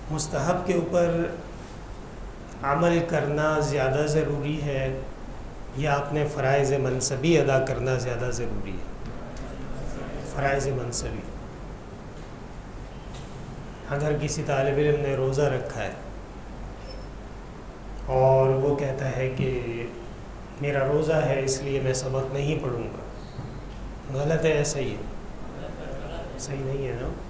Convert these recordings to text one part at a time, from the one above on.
مستحب کے اوپر عمل کرنا زیادہ ضروری ہے یا اپنے فرائض منصبی ادا کرنا زیادہ ضروری ہے؟ فرائض منصبی. اگر کسی طالب علم نے روزہ رکھا ہے اور وہ کہتا ہے کہ میرا روزہ ہے اس لیے میں سبق نہیں پڑھوں گا، غلط ہے؟ ایسا ہی ہے، صحیح نہیں ہے نا؟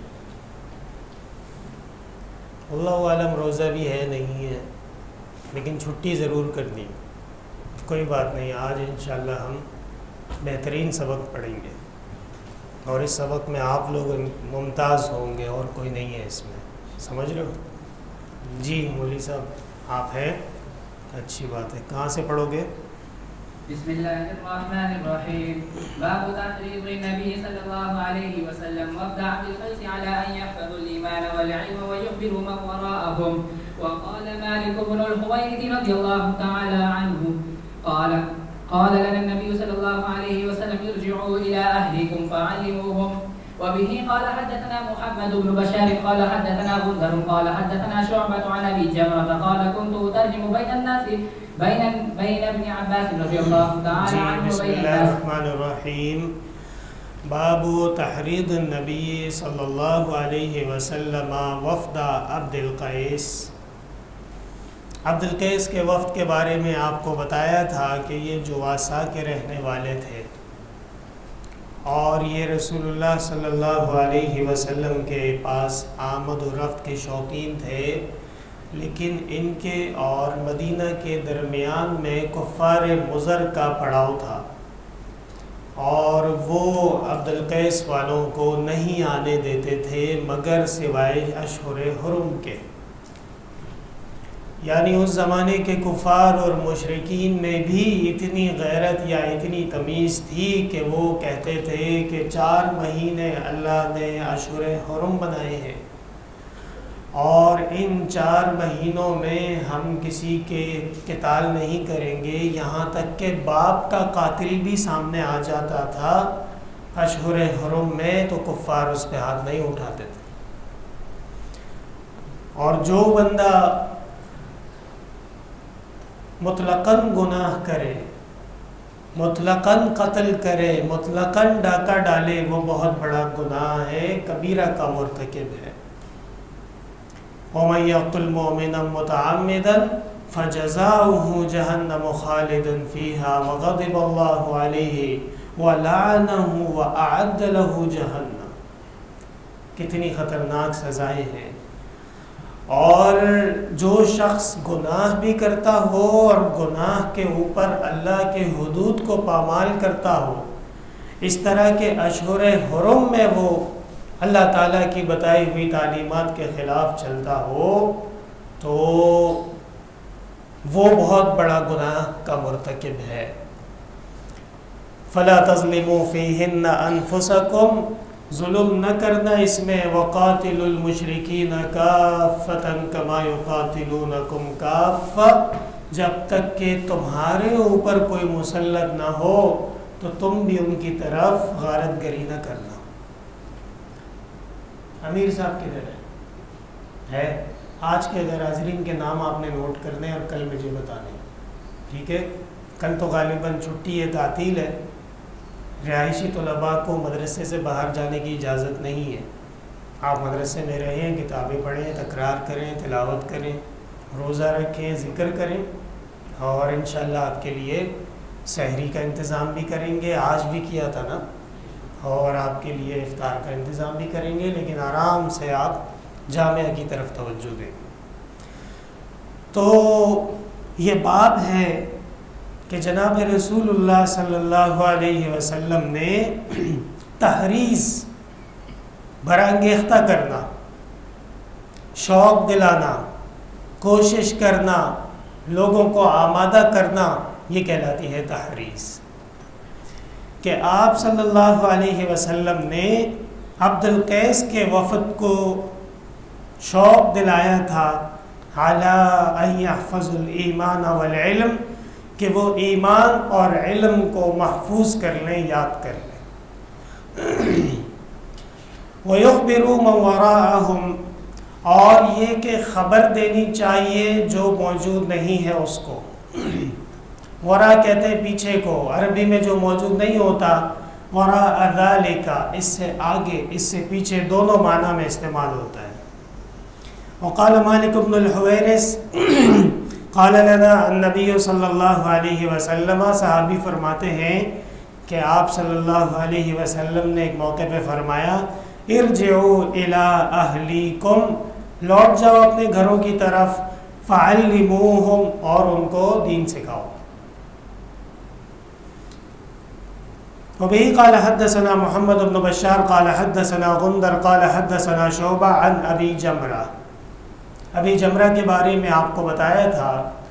اللہ عالم روزہ بھی ہے نہیں ہے، لیکن چھٹی ضرور کرنی. کوئی بات نہیں، آج انشاءاللہ ہم بہترین سبق پڑھیں گے اور اس سبق میں آپ لوگ ممتاز ہوں گے اور کوئی نہیں ہے اس میں. سمجھ رہے ہو؟ جی مولوی صاحب آپ ہیں، اچھی بات ہے. کہاں سے پڑھو گے؟ بسم اللہ الرحمن الرحیم. باب تحريض النبي صلی اللہ علیہ وسلم وفد عبد القيس على ان يحفظوا الايمان والعلم ويخبروا من وراءهم. وقال مالك بن الحويرث رضي الله تعالى عنه قال لنا النبي صلى الله عليه وسلم ارجعوا الى اهلكم فعلموهم. وبه قال حدثنا محمد بن بشار قال حدثنا غندر قال حدثنا شعبة عن ابي جمرة قال كنت اترجم بين الناس بين ابن عباس رضي الله تعالى عنه. بسم اللہ الرحمن الرحیم. باب تحریض النبی صلی اللہ علیہ وسلم وفد عبد القیس. عبد القیس کے وفد کے بارے میں آپ کو بتایا تھا کہ یہ جواسا کے رہنے والے تھے اور یہ رسول اللہ صلی اللہ علیہ وسلم کے پاس آمد و رفت کے شوقین تھے، لیکن ان کے اور مدینہ کے درمیان میں کفار مضر کا پڑاؤ تھا اور وہ عبد القیس والوں کو نہیں آنے دیتے تھے مگر سوائے اشہر حرم کے. یعنی اس زمانے کے کفار اور مشرکین میں بھی اتنی غیرت یا اتنی تمیز تھی کہ وہ کہتے تھے کہ 4 مہینے اللہ نے اشہر حرم بنائے ہیں اور ان 4 مہینوں میں ہم کسی کے قتال نہیں کریں گے، یہاں تک کہ باپ کا قاتل بھی سامنے آ جاتا تھا اشہر حرم میں تو کفار اس پہ ہاتھ نہیں اٹھاتے تھے. اور جو بندہ مطلقاً گناہ کرے، مطلقاً قتل کرے، مطلقاً ڈاکہ ڈالے، وہ بہت بڑا گناہ ہے، کبیرہ کا مرتکب ہے. وَمَن يَقْتُلْ مُؤْمِنًا مُتَعَمِّدًا فَجَزَاؤُهُ جَهَنَّمُ خَالِدًا فِيهَا وَغَضِبَ اللَّهُ عَلَيْهِ وَلَعَنَهُ وَأَعَدَّ لَهُ جَهَنَّمَ. کتنی خطرناک سزائیں ہیں. اور جو شخص گناہ بھی کرتا ہو اور گناہ کے اوپر اللہ کے حدود کو پامال کرتا ہو، اس طرح کے اشہر حرم میں وہ اللہ تعالیٰ کی بتائی ہوئی تعلیمات کے خلاف چلتا ہو تو وہ بہت بڑا گناہ کا مرتکب ہے. فَلَا تَظْلِمُوا فِيهِنَّ أَنفُسَكُمْ، ظلم نہ کرنا اس میں. وَقَاتِلُوا الْمُشْرِكِينَ كَافَّةً كَمَا يُقَاتِلُونَكُمْ كَافَّةً، جب تک کہ تمہارے اوپر کوئی مسلط نہ ہو تو تم بھی ان کی طرف غارت گری نہ کرنا. امیر صاحب کدھر ہے؟ آج کے اگر حاضرین کے نام آپ نے نوٹ کرنے اور کل مجھے بتانے، ٹھیک ہے؟ کل تو غالباً چھٹی ہے، تعطیل ہے، رہائشی طلباء کو مدرسے سے باہر جانے کی اجازت نہیں ہے. آپ مدرسے میں رہیں، کتابیں پڑھیں، تکرار کریں، تلاوت کریں، روزہ رکھیں، ذکر کریں اور انشاءاللہ آپ کے لیے سحری کا انتظام بھی کریں گے. آج بھی کیا تھا نا، اور آپ کے لیے افطار کا انتظام بھی کریں گے، لیکن آرام سے آپ جامعہ کی طرف توجہ دیں. تو یہ باب ہے کہ جناب رسول اللہ صلی اللہ علیہ وسلم نے تحریض، برانگیختہ کرنا، شوق دلانا، کوشش کرنا، لوگوں کو آمادہ کرنا، یہ کہلاتی ہے تحریض. کہ آپ صلی اللہ علیہ وسلم نے عبد القیس کے وفد کو شوق دلایا تھا علی ان یحفظوا الایمان والعلم، کہ وہ ایمان اور علم کو محفوظ کر لیں، یاد کر لیں. وَيُخْبِرُوا مَنْ وَرَاءَهُمْ، اور یہ کہ خبر دینی چاہیے جو موجود نہیں ہے اس کو. ورا کہتے ہیں پیچھے کو، عربی میں جو موجود نہیں ہوتا وراء ذالک، اس سے آگے اس سے پیچھے دونوں معنی میں استعمال ہوتا ہے. وقال مالک بن الحویرث قال لنا النبی صلی اللہ علیہ وسلم، صحابی فرماتے ہیں کہ آپ صلی اللہ علیہ وسلم نے ایک موقع پہ فرمایا ارجعوا الی اہلیکم، لوٹ جاؤ اپنے گھروں کی طرف، فعلموہم، اور ان کو دین سکھاؤ. وبه قال حدثنا محمد بن بشار قال حدثنا غندر قال حدثنا شعبہ عن ابی جمرہ. ابی جمرہ کے بارے میں آپ کو بتایا تھا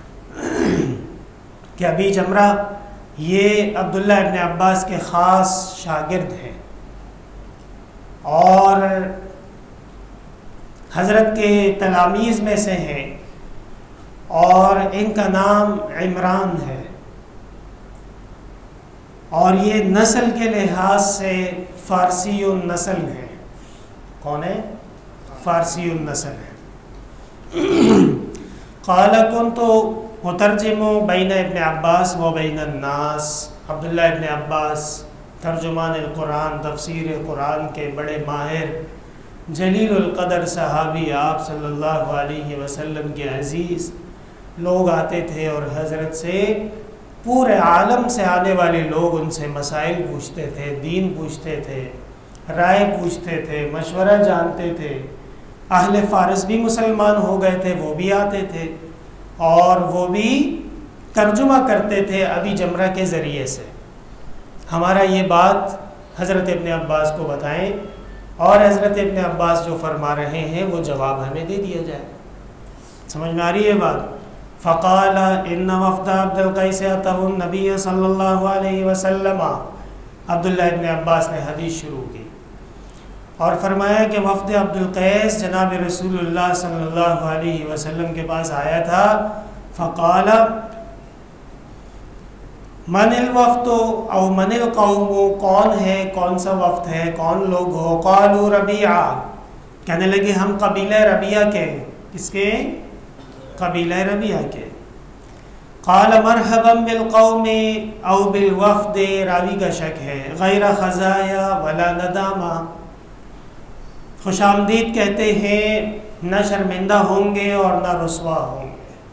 کہ ابی جمرہ یہ عبداللہ ابن عباس کے خاص شاگرد ہیں اور حضرت کے تلامیذ میں سے ہیں، اور ان کا نام عمران ہے، اور یہ نسل کے لحاظ سے فارسی النسل ہے. کون ہے؟ فارسی النسل ہے. قال كنت مترجم بین ابن عباس و بین الناس. عبداللہ ابن عباس ترجمان القرآن، تفسیر قرآن کے بڑے ماہر، جلیل القدر صحابی، آپ صلی اللہ علیہ وسلم کے عزیز. لوگ آتے تھے اور حضرت سے، پورے عالم سے آنے والے لوگ ان سے مسائل پوچھتے تھے، دین پوچھتے تھے، رائے پوچھتے تھے، مشورہ جانتے تھے. اہل فارس بھی مسلمان ہو گئے تھے، وہ بھی آتے تھے اور وہ بھی ترجمہ کرتے تھے ابی جمرہ کے ذریعے سے. ہمارا یہ بات حضرت ابن عباس کو بتائیں اور حضرت ابن عباس جو فرما رہے ہیں وہ جواب ہمیں دے دیا جائے. سمجھ میں آ رہی ہے بات؟ فقال ان وفد عبد القیس اتوا النبی صلی اللہ علیہ وسلم. عبداللہ ابن عباس نے حدیث شروع کی اور فرمایا کہ وفد عبد القیس جناب رسول اللہ صلی اللہ علیہ وسلم کے پاس آیا تھا. فقال من الوفد او من القوم، کون ہے، کون سا وفد ہے، کون لوگ ہو؟ قالوا ربیعہ، کہنے لگے ہم قبیلہ ربیعہ کے. کس کے؟ قبیلہ ربیعہ کے. قال مرحبا بالقوم او بالوفد، راوی کا شک ہے، غیر خزایا ولا ندامہ، خوش آمدید کہتے ہیں، نہ شرمندہ ہوں گے اور نہ رسوا ہوں گے.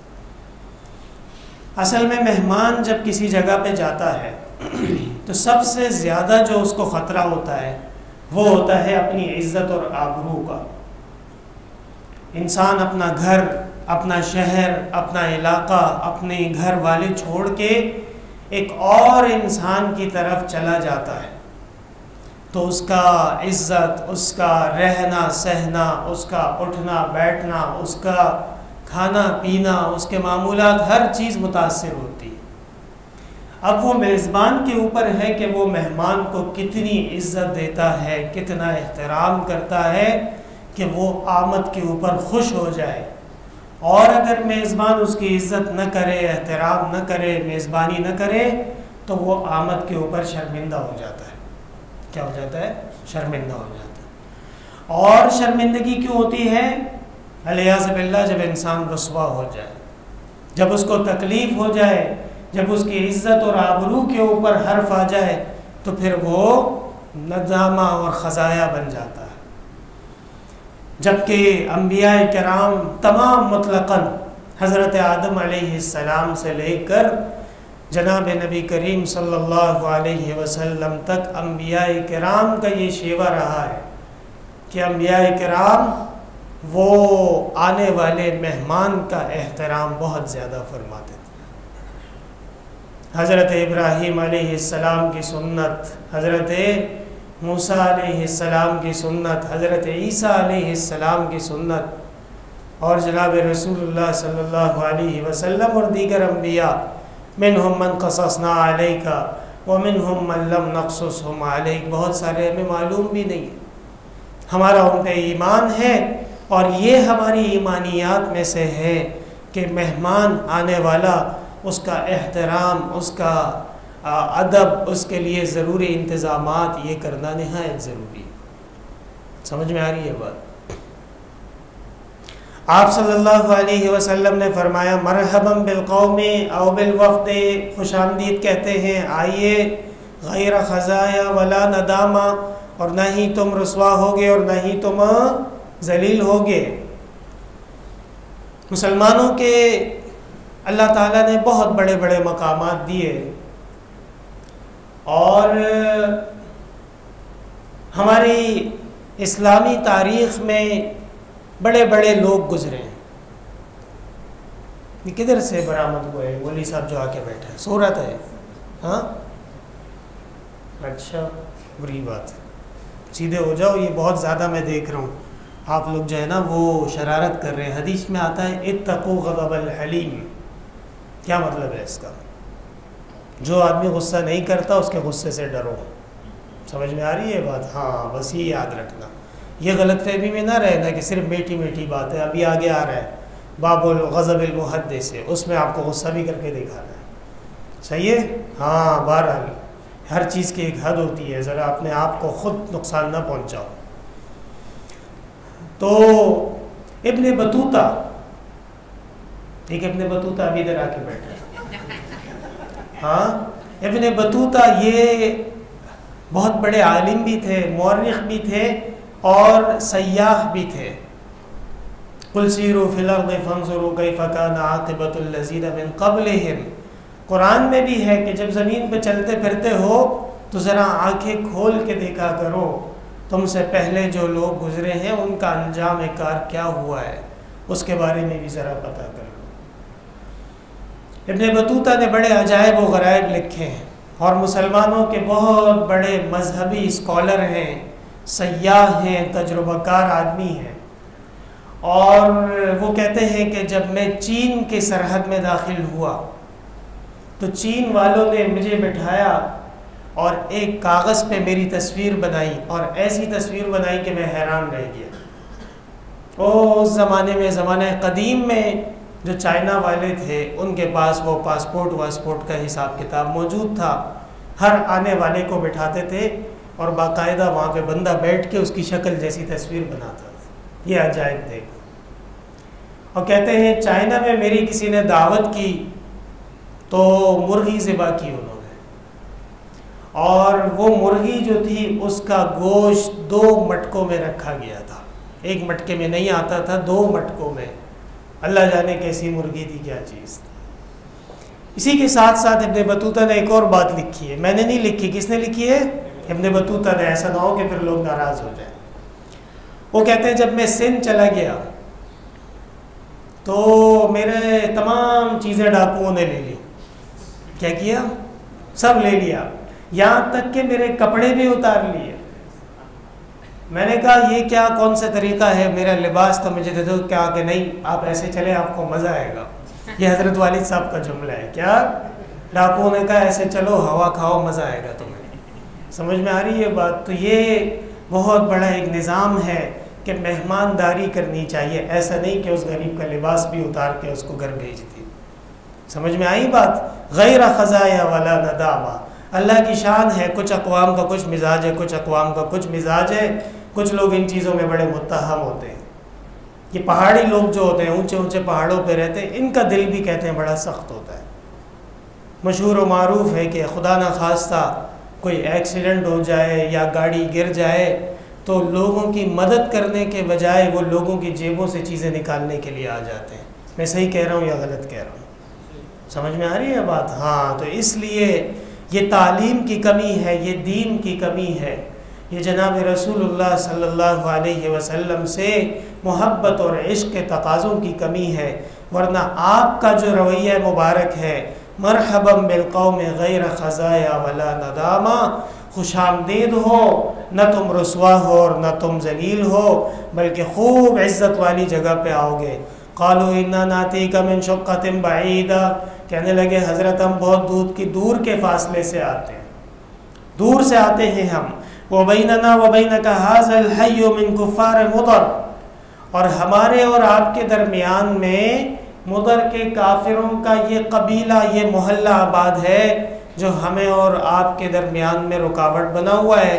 اصل میں مہمان جب کسی جگہ پہ جاتا ہے تو سب سے زیادہ جو اس کو خطرہ ہوتا ہے وہ ہوتا ہے اپنی عزت اور آبرو کا. انسان اپنا گھر، اپنا شہر، اپنا علاقہ، اپنے گھر والے چھوڑ کے ایک اور انسان کی طرف چلا جاتا ہے تو اس کا عزت، اس کا رہنا سہنا، اس کا اٹھنا بیٹھنا، اس کا کھانا پینا، اس کے معمولات، ہر چیز متاثر ہوتی ہے. اب وہ میزبان کے اوپر ہے کہ وہ مہمان کو کتنی عزت دیتا ہے، کتنا احترام کرتا ہے کہ وہ آمد کے اوپر خوش ہو جائے. اور اگر میزبان اس کی عزت نہ کرے، احترام نہ کرے، میزبانی نہ کرے تو وہ آمد کے اوپر شرمندہ ہو جاتا ہے. کیا ہو جاتا ہے؟ شرمندہ ہو جاتا ہے. اور شرمندگی کیوں ہوتی ہے؟ علیاذ باللہ جب انسان رسوا ہو جائے، جب اس کو تکلیف ہو جائے، جب اس کی عزت اور آبرو کے اوپر حرف آ جائے تو پھر وہ ندامہ اور خزایا بن جاتا ہے. جبکہ انبیاء کرام تمام مطلقاً حضرت آدم علیہ السلام سے لے کر جناب نبی کریم صلی اللہ علیہ وسلم تک انبیاء کرام کا یہ شیوہ رہا ہے کہ انبیاء کرام وہ آنے والے مہمان کا احترام بہت زیادہ فرماتے تھے. حضرت ابراہیم علیہ السلام کی سنت، حضرت موسیٰ علیہ السلام کی سنت، حضرت عیسیٰ علیہ السلام کی سنت اور جناب رسول اللہ صلی اللہ علیہ وسلم اور دیگر انبیاء، منہم من قصصنا علیک ومنہم من لم نقصصہم علیک، بہت سارے ہمیں معلوم بھی نہیں ہے. ہمارا ان پہ ایمان ہے اور یہ ہماری ایمانیات میں سے ہے کہ مہمان آنے والا، اس کا احترام، اس کا ادب، اس کے لیے ضروری انتظامات یہ کرنا نہایت ضروری ہے. سمجھ میں آ رہی ہے بات؟ آپ صلی اللہ علیہ وسلم نے فرمایا مرحبا بالقوم او بالوفد، خوش آمدید کہتے ہیں آئیے، غیر خزایا ولا ندامہ، اور نہ ہی تم رسوا ہوگے اور نہ ہی تم ذلیل ہوگے۔ مسلمانوں کے اللہ تعالیٰ نے بہت بڑے بڑے مقامات دیے، اور ہماری اسلامی تاریخ میں بڑے بڑے لوگ گزرے ہیں۔ یہ کدھر سے برآمد ہوئے؟ مولوی صاحب جو آ کے بیٹھے ہیں، صورت ہے ہاں، اچھا بری بات، سیدھے ہو جاؤ، یہ بہت زیادہ میں دیکھ رہا ہوں آپ لوگ جو ہے نا وہ شرارت کر رہے ہیں۔ حدیث میں آتا ہے اتقوا غضب الحلیم، کیا مطلب ہے اس کا؟ جو آدمی غصہ نہیں کرتا اس کے غصے سے ڈرو۔ سمجھ میں آ رہی ہے بات؟ ہاں بس یہ یاد رکھنا، یہ غلط فہمی میں نہ رہنا کہ صرف میٹھی میٹھی بات ہے۔ ابھی آگے آ رہا ہے باب الغضب المحدث سے، اس میں آپ کو غصہ بھی کر کے دکھانا ہے، صحیح ہے؟ ہاں بہرحال ہر چیز کی ایک حد ہوتی ہے، ذرا اپنے آپ کو خود نقصان نہ پہنچاؤ۔ تو ابن بطوطہ، ایک ابن بطوطہ ابھی ادھر آ کے بیٹھے، ہاں ابن بطوطہ یہ بہت بڑے عالم بھی تھے، مورخ بھی تھے اور سیاح بھی تھے۔ قل سیروا فی الارض فانظروا کیف کان عاقبۃ الذین من قبلہم، قرآن میں بھی ہے کہ جب زمین پہ چلتے پھرتے ہو تو ذرا آنکھیں کھول کے دیکھا کرو، تم سے پہلے جو لوگ گزرے ہیں ان کا انجام کار کیا ہوا ہے، اس کے بارے میں بھی ذرا پتہ کر لو۔ ابن بطوطہ نے بڑے عجائب و غرائب لکھے ہیں، اور مسلمانوں کے بہت بڑے مذہبی اسکالر ہیں، سیاح ہیں، تجربہ کار آدمی ہیں۔ اور وہ کہتے ہیں کہ جب میں چین کے سرحد میں داخل ہوا تو چین والوں نے مجھے بٹھایا اور ایک کاغذ پہ میری تصویر بنائی، اور ایسی تصویر بنائی کہ میں حیران رہ گیا۔ اس زمانے میں، زمانہ قدیم میں جو چائنا والے تھے ان کے پاس وہ پاسپورٹ کا حساب کتاب موجود تھا، ہر آنے والے کو بٹھاتے تھے اور باقاعدہ وہاں پہ بندہ بیٹھ کے اس کی شکل جیسی تصویر بناتا تھا۔ یہ عجائب دیکھو۔ اور کہتے ہیں چائنا میں میری کسی نے دعوت کی تو مرغی ذبح کی انہوں نے، اور وہ مرغی جو تھی اس کا گوشت 2 مٹکوں میں رکھا گیا تھا، ایک مٹکے میں نہیں آتا تھا، 2 مٹکوں میں۔ اللہ جانے کیسی مرغی تھی، کیا چیز تھی۔ اسی کے ساتھ ساتھ ابن بطوطہ نے ایک اور بات لکھی ہے، میں نے نہیں لکھی، کس نے لکھی ہے؟ ابن بطوطہ نے، ایسا نہ ہو کہ پھر لوگ ناراض ہو جائیں۔ وہ کہتے ہیں جب میں سندھ چلا گیا تو میرے تمام چیزیں ڈاکوؤں نے لے لی۔ کیا کیا؟ سب لے لیا، یہاں تک کہ میرے کپڑے بھی اتار لیے۔ میں نے کہا یہ کیا، کون سا طریقہ ہے، میرا لباس تو مجھے دے دو۔ کیا کہ نہیں، آپ ایسے چلے آپ کو مزہ آئے گا۔ یہ حضرت والد صاحب کا جملہ ہے۔ کیا؟ ڈاکوؤں نے کہا ایسے چلو، ہوا کھاؤ، مزہ آئے گا تمہیں۔ سمجھ میں آ رہی ہے بات؟ تو یہ بہت بڑا ایک نظام ہے کہ مہمانداری کرنی چاہیے، ایسا نہیں کہ اس غریب کا لباس بھی اتار کے اس کو گھر بھیج دی۔ سمجھ میں آئی بات؟ غیر خزایا ولا ندامہ، اللہ کی شان ہے۔ کچھ اقوام کا کچھ مزاج ہے، کچھ اقوام کا کچھ مزاج ہے، کچھ لوگ ان چیزوں میں بڑے متہم ہوتے ہیں۔ یہ پہاڑی لوگ جو ہوتے ہیں، اونچے اونچے پہاڑوں پہ رہتے ہیں، ان کا دل بھی کہتے ہیں بڑا سخت ہوتا ہے۔ مشہور و معروف ہے کہ خدا نہ خواستہ کوئی ایکسیڈنٹ ہو جائے یا گاڑی گر جائے تو لوگوں کی مدد کرنے کے بجائے وہ لوگوں کی جیبوں سے چیزیں نکالنے کے لیے آ جاتے ہیں۔ میں صحیح کہہ رہا ہوں یا غلط کہہ رہا ہوں؟ سمجھ میں آ رہی ہے بات؟ ہاں، تو اس لیے یہ تعلیم کی کمی ہے، یہ دین کی کمی ہے، یہ جناب رسول اللہ صلی اللہ علیہ وسلم سے محبت اور عشق کے تقاضوں کی کمی ہے، ورنہ آپ کا جو رویہ مبارک ہے، مرحبا بالقوم غیر خزایا ولا ندامہ، خوش آمدید ہو، نہ تم رسوا ہو اور نہ تم ذلیل ہو، بلکہ خوب عزت والی جگہ پہ آؤ گے۔ قالوا انا ناتیک من شقۃ بعیدہ، کہنے لگے حضرت ہم بہت دور کے فاصلے سے آتے ہیں، دور سے آتے ہیں ہم۔ وبیننا وبینک ھذا الحی من کفار مضر، اور ہمارے اور آپ کے درمیان میں مضر کے کافروں کا یہ قبیلہ، یہ محلہ آباد ہے جو ہمیں اور آپ کے درمیان میں رکاوٹ بنا ہوا ہے۔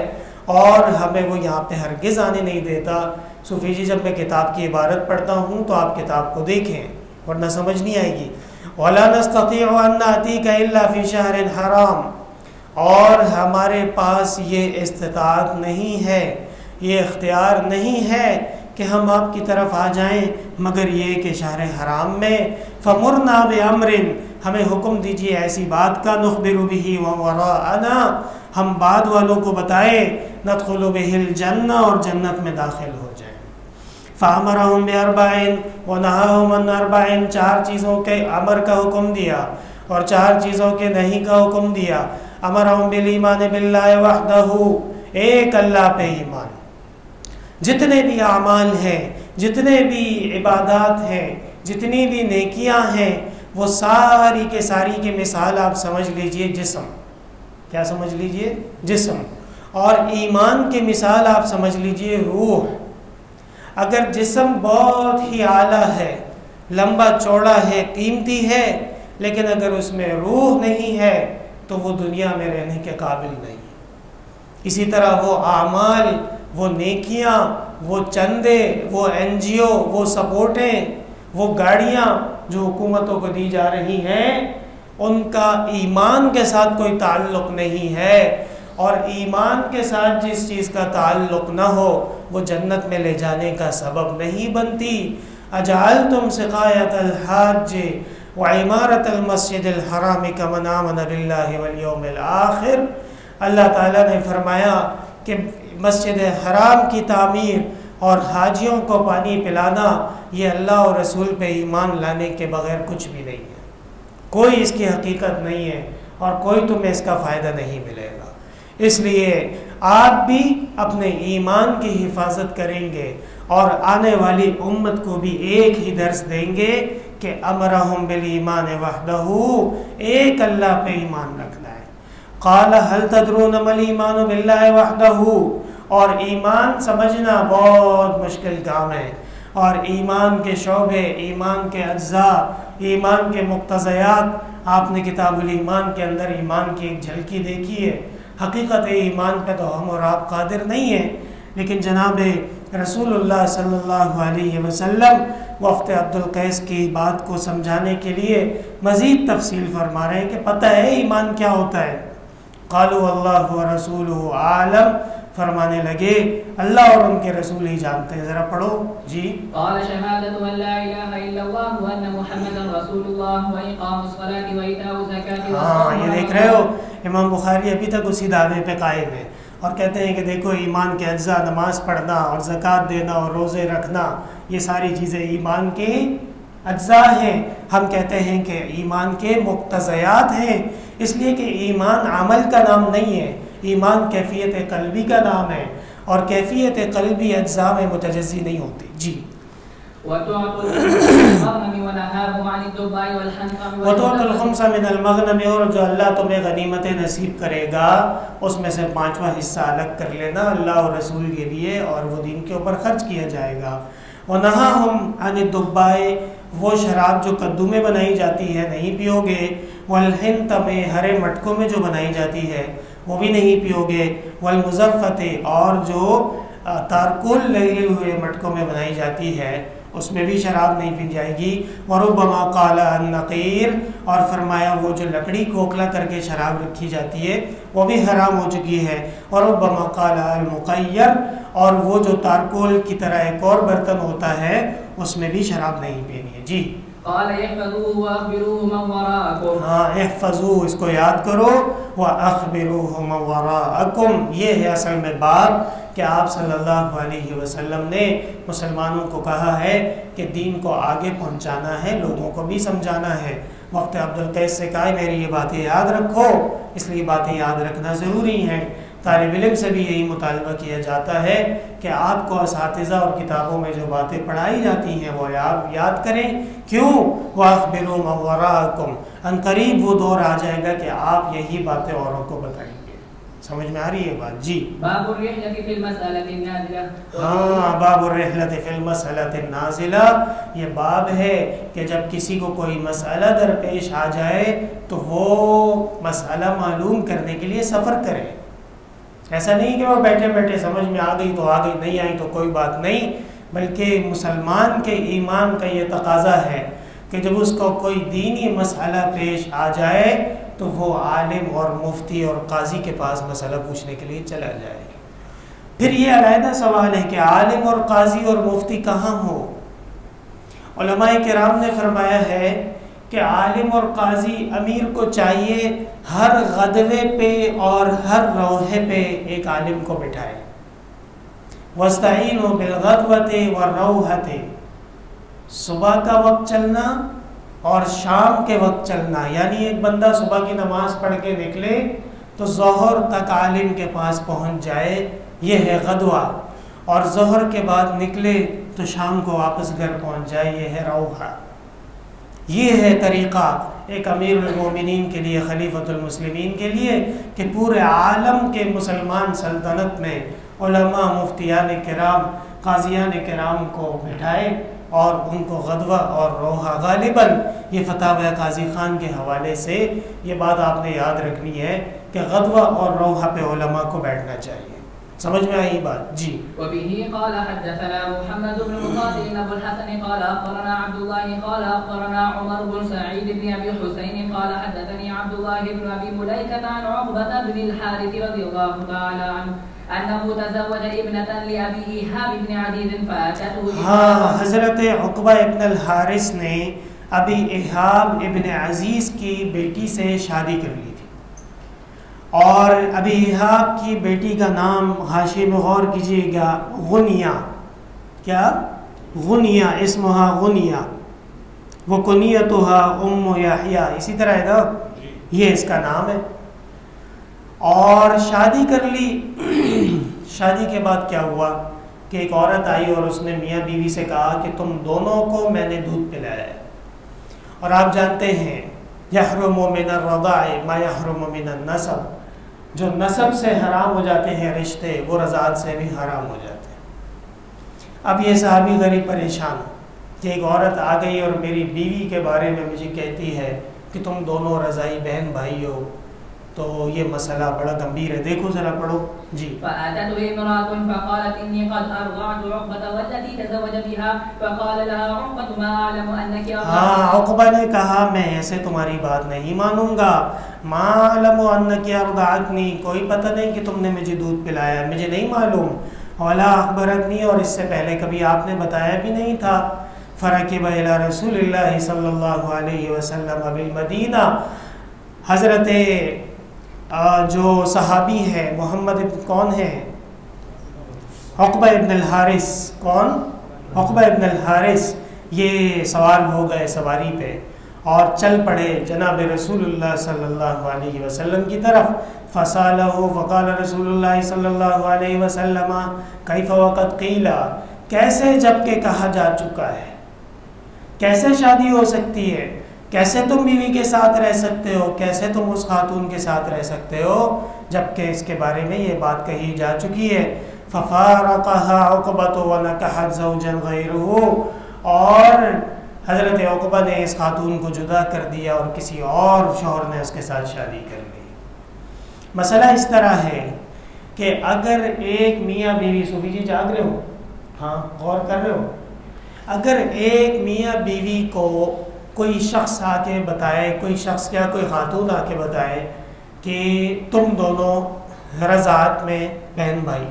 اور ہمیں وہ یہاں پہ ہرگز آنے نہیں دیتا۔ صوفی جی جب میں کتاب کی عبارت پڑھتا ہوں تو آپ کتاب کو دیکھیں ورنہ سمجھ نہیں آئے گی۔ وَلَا نَسْتَطِيعُ أَن نَأْتِيكَ إِلَّا فِي شَهْرٍ حَرَامٍ، اور ہمارے پاس یہ استطاعت نہیں ہے، یہ اختیار نہیں ہے کہ ہم آپ کی طرف آ جائیں مگر یہ کہ شہر حرام میں۔ فَمُرْنَا بِأَمْرٍ، ہمیں حکم دیجیے ایسی بات کا، نُخْبِرُ بِهِ وَوَرَاءَنَا، ہم بعد والوں کو بتائیں، ندخل بِهِ الْجَنَّةَ، اور جنت میں داخل ہو جائیں۔ فَأَمَرَهُمْ بِأَرْبَعٍ وَنَهَاهُمْ عَنْ أَرْبَعٍ، 4 چیزوں کے امر کا حکم دیا اور 4 چیزوں کے نہیں کا حکم دیا۔ امرهم بالایمان باللہ وحدہ، ایک اللہ پہ ایمان۔ جتنے بھی اعمال ہیں، جتنے بھی عبادات ہیں، جتنی بھی نیکیاں ہیں، وہ ساری کے ساری کی مثال آپ سمجھ لیجئے جسم۔ کیا سمجھ لیجئے؟ جسم۔ اور ایمان کی مثال آپ سمجھ لیجئے روح۔ اگر جسم بہت ہی اعلیٰ ہے، لمبا چوڑا ہے، قیمتی ہے، لیکن اگر اس میں روح نہیں ہے تو وہ دنیا میں رہنے کے قابل نہیں۔ اسی طرح وہ اعمال، وہ نیکیاں، وہ چندے، وہ NGO، وہ سپورٹیں، وہ گاڑیاں جو حکومتوں کو دی جا رہی ہیں، ان کا ایمان کے ساتھ کوئی تعلق نہیں ہے، اور ایمان کے ساتھ جس چیز کا تعلق نہ ہو وہ جنت میں لے جانے کا سبب نہیں بنتی۔ اجعلتم سقایۃ الحاج وعمارت المسجد الحرام کمن آمن باللہ والیوم الآخر، اللہ تعالیٰ نے فرمایا کہ مسجد حرام کی تعمیر اور حاجیوں کو پانی پلانا یہ اللہ اور رسول پہ ایمان لانے کے بغیر کچھ بھی نہیں ہے، کوئی اس کی حقیقت نہیں ہے اور کوئی تمہیں اس کا فائدہ نہیں ملے گا۔ اس لیے آپ بھی اپنے ایمان کی حفاظت کریں گے اور آنے والی امت کو بھی ایک ہی درس دیں گے کہ امرہم بالایمان وحدہ، ایک اللہ پہ ایمان رکھنا ہے۔ قال هل تدرون ما الایمان باللہ وحدہ، اور ایمان سمجھنا بہت مشکل کام ہے، اور ایمان کے شعبے، ایمان کے اجزاء، ایمان کے مقتضیات آپ نے کتاب الایمان کے اندر ایمان کی ایک جھلکی دیکھی ہے۔ حقیقت ایمان پہ تو ہم اور آپ قادر نہیں ہیں، لیکن جناب رسول اللہ صلی اللہ علیہ وسلم وفد عبد القیس کی بات کو سمجھانے کے لیے مزید تفصیل فرما رہے ہیں کہ پتہ ہے ایمان کیا ہوتا ہے۔ قالوا اللہ ورسولہ عالم، فرمانے لگے اللہ اور ان کے رسول ہی جانتے ہیں۔ ذرا پڑھو جی۔ قال شہادت ان لا الہ الا اللہ وان محمدا رسول اللہ واقام الصلاۃ وایتاء الزکاۃ۔ ہاں یہ دیکھ رہے ہو امام بخاری ابھی تک اسی دعوے پہ قائم ہے اور کہتے ہیں کہ دیکھو ایمان کے اجزاء، نماز پڑھنا اور زکوٰۃ دینا اور روزے رکھنا، یہ ساری چیزیں ایمان کے اجزاء ہیں۔ ہم کہتے ہیں کہ ایمان کے مقتضیات ہیں، اس لیے کہ ایمان عمل کا نام نہیں ہے، ایمان کیفیت قلبی کا نام ہے، اور کیفیت قلبی اجزاء میں متجزی نہیں ہوتی۔ جی۔ وَتُعْطُ الْمَغْنَمِ وَنَهَاهُمْ عَنِ الدُّبَّاءِ وَالْحَنْطَمِ وَتُعْطُ الْخُمْسَ مِنَ الْمَغْنَمِ، اور جو اللہ تمہیں غنیمت نصیب کرے گا اس میں سے 5واں حصہ الگ کر لینا اللہ اور رسول کے لیے، اور وہ دین کے اوپر خرچ کیا جائے گا۔ وَنَهَاهُمْ عَنِ الدُّبَّاءِ، وہ شراب جو کدو میں بنائی جاتی ہے نہیں پیو گے، وَالْحِنْطَمِ، ہرے مٹکوں میں جو بنائی جاتی ہے وہ بھی نہیں پیو گے، وَالْمُزَفَّةِ، اور جو تارکول لگے ہوئے مٹکوں میں بنائی جاتی ہے اس میں بھی شراب نہیں پی جائے گی۔ وَرُبَّمَا قَالَ النَّقِيرُ، اور فرمایا وہ جو لکڑی کھوکھلا کر کے شراب رکھی جاتی ہے وہ بھی حرام ہو چکی ہے۔ وَرُبَّمَا قَالَ الْمُقَيَّرُ، اور وہ جو تارکول کی طرح ایک اور برتن ہوتا ہے اس میں بھی شراب نہیں پینی ہے۔ جی۔ قال احفظوه واخبروه من وراءكم، ہاں احفظو، اس کو یاد کرو، وَأَخْبِرُوهُ مَنْ وَرَاءَكُمْ، یہ ہے اصل میں بات کہ آپ صلی اللہ علیہ وسلم نے مسلمانوں کو کہا ہے کہ دین کو آگے پہنچانا ہے، لوگوں کو بھی سمجھانا ہے۔ وقت عبد القیس سے کہا میری یہ باتیں یاد رکھو، اس لیے باتیں یاد رکھنا ضروری ہیں۔ طالب علم سے بھی یہی مطالبہ کیا جاتا ہے کہ آپ کو اساتذہ اور کتابوں میں جو باتیں پڑھائی جاتی ہیں وہ یاد کریں۔ کیوں؟ وَأَخْبِرُوا مَنْ وَرَاءَكُمْ، ان قریب وہ دور آ جائے گا کہ آپ یہی باتیں اوروں کو بتائیں گے۔ سمجھ میں آ رہی ہے بات؟ جی۔ باب الرحلة في المسألة النازلة، ہاں باب الرحلة في المسألة النازلة، یہ باب ہے کہ جب کسی کو کوئی مسئلہ درپیش آ جائے تو وہ مسئلہ معلوم کرنے کے لیے سفر کرے۔ ایسا نہیں کہ وہ بیٹھے بیٹھے سمجھ میں آ گئی تو آ گئی، نہیں آئی تو کوئی بات نہیں، بلکہ مسلمان کے ایمان کا یہ تقاضا ہے کہ جب اس کو کوئی دینی مسئلہ پیش آ جائے تو وہ عالم اور مفتی اور قاضی کے پاس مسئلہ پوچھنے کے لیے چلا جائے۔ پھر یہ علیحدہ سوال ہے کہ عالم اور قاضی اور مفتی کہاں ہو؟ علماء کرام نے فرمایا ہے کہ عالم اور قاضی امیر کو چاہیے ہر غدوے پہ اور ہر روحے پہ ایک عالم کو بٹھائے۔ وَاسْتَعِينُوا بِالْغَدْوَةِ وَالرَّوْحَةِ، صبح کا وقت چلنا اور شام کے وقت چلنا، یعنی ایک بندہ صبح کی نماز پڑھ کے نکلے تو ظہر تک عالم کے پاس پہنچ جائے، یہ ہے غدوہ، اور ظہر کے بعد نکلے تو شام کو واپس گھر پہنچ جائے، یہ ہے روحہ۔ یہ ہے طریقہ ایک امیر المومنین کے لیے، خلیفۃ المسلمین کے لیے، کہ پورے عالم کے مسلمان سلطنت میں علماء، مفتیان کرام، قاضیان کرام کو بٹھائے اور ان کو غدوہ اور روحہ۔ غالباً یہ فتاوی قاضی خان کے حوالے سے یہ بات آپ نے یاد رکھنی ہے کہ غدوہ اور روحہ پہ علماء کو بیٹھنا چاہیے۔ سمجھ میں آئی بات؟ جی۔ وبه قال حدثنا محمد بن مقاتل ابو الحسن قال اخبرنا عبد الله قال اخبرنا عمر بن سعيد بن ابي حسين قال حدثني عبد الله بن ابي مليكة عن عقبة بن الحارث رضي الله تعالى عنه انه تزوج ابنة لابي ايهاب بن عزيز فاتته۔ ہاں، حضرت عقبہ ابن الحارث نے ابی ایہاب ابن عزیز کی بیٹی سے شادی کر لی تھی، اور ابی ایہاب کی بیٹی کا نام حاشی میں غور کیجیے گا، غنیہ۔ کیا؟ غنیہ، اسمہا غنیہ، وہ کنیتہا ام یحییٰ، اسی طرح ہے نا، یہ اس کا نام ہے۔ اور شادی کر لی۔ شادی کے بعد کیا ہوا کہ ایک عورت آئی اور اس نے میاں بیوی سے کہا کہ تم دونوں کو میں نے دودھ پلایا ہے، اور آپ جانتے ہیں یحرم من الرضاع ما یحرم من النسب، جو نسب سے حرام ہو جاتے ہیں رشتے، وہ رضاعت سے بھی حرام ہو جاتے ہیں۔ اب یہ صحابی غریب پریشان کہ ایک عورت آ گئی اور میری بیوی کے بارے میں مجھے کہتی ہے کہ تم دونوں رضاعی بہن بھائی ہو، تو یہ مسئلہ بڑا گمبھیر ہے۔ دیکھو ذرا پڑھو جی۔ فأتته امرأة فقالت إني قد أرضعت عقبة والتي تزوج بها فقال لها عقبة ما أعلم أنك أرضعت۔ ہاں، عقبہ نے کہا میں ایسے تمہاری بات نہیں مانوں گا، ما أعلم أنك أرضعتني، کوئی پتہ نہیں کہ تم نے مجھے دودھ پلایا، مجھے نہیں معلوم، ولا أخبرتني، اور اس سے پہلے کبھی آپ نے بتایا بھی نہیں تھا۔ فركب إلى رسول الله صلی اللہ علیہ وسلم بالمدینہ، حضرت جو صحابی ہے محمد کون ہے؟ عقبہ ابن الحارث۔ کون؟ عقبہ ابن الحارث۔ یہ سوار ہو گئے سواری پہ اور چل پڑے جناب رسول اللہ صلی اللہ علیہ وسلم کی طرف۔ فسالہ، فقال رسول اللہ صلی اللہ علیہ وسلم کیف وقد قیل، کیسے جب کہ کہا جا چکا ہے، کیسے شادی ہو سکتی ہے، کیسے تم بیوی کے ساتھ رہ سکتے ہو، کیسے تم اس خاتون کے ساتھ رہ سکتے ہو جبکہ اس کے بارے میں یہ بات کہی جا چکی ہے۔ ففارقها عقبة ونكحت زوجا غيره، اور حضرت عقبہ نے اس خاتون کو جدا کر دیا اور کسی اور شوہر نے اس کے ساتھ شادی کر لی۔ مسئلہ اس طرح ہے کہ اگر ایک میاں بیوی، صوفی جی جاگ رہے ہو؟ ہاں، غور کر رہے ہو؟ اگر ایک میاں بیوی کو کوئی شخص آ کے بتائے، کوئی شخص کیا کوئی خاتون آ کے بتائے کہ تم دونوں رضاعت میں بہن بھائی،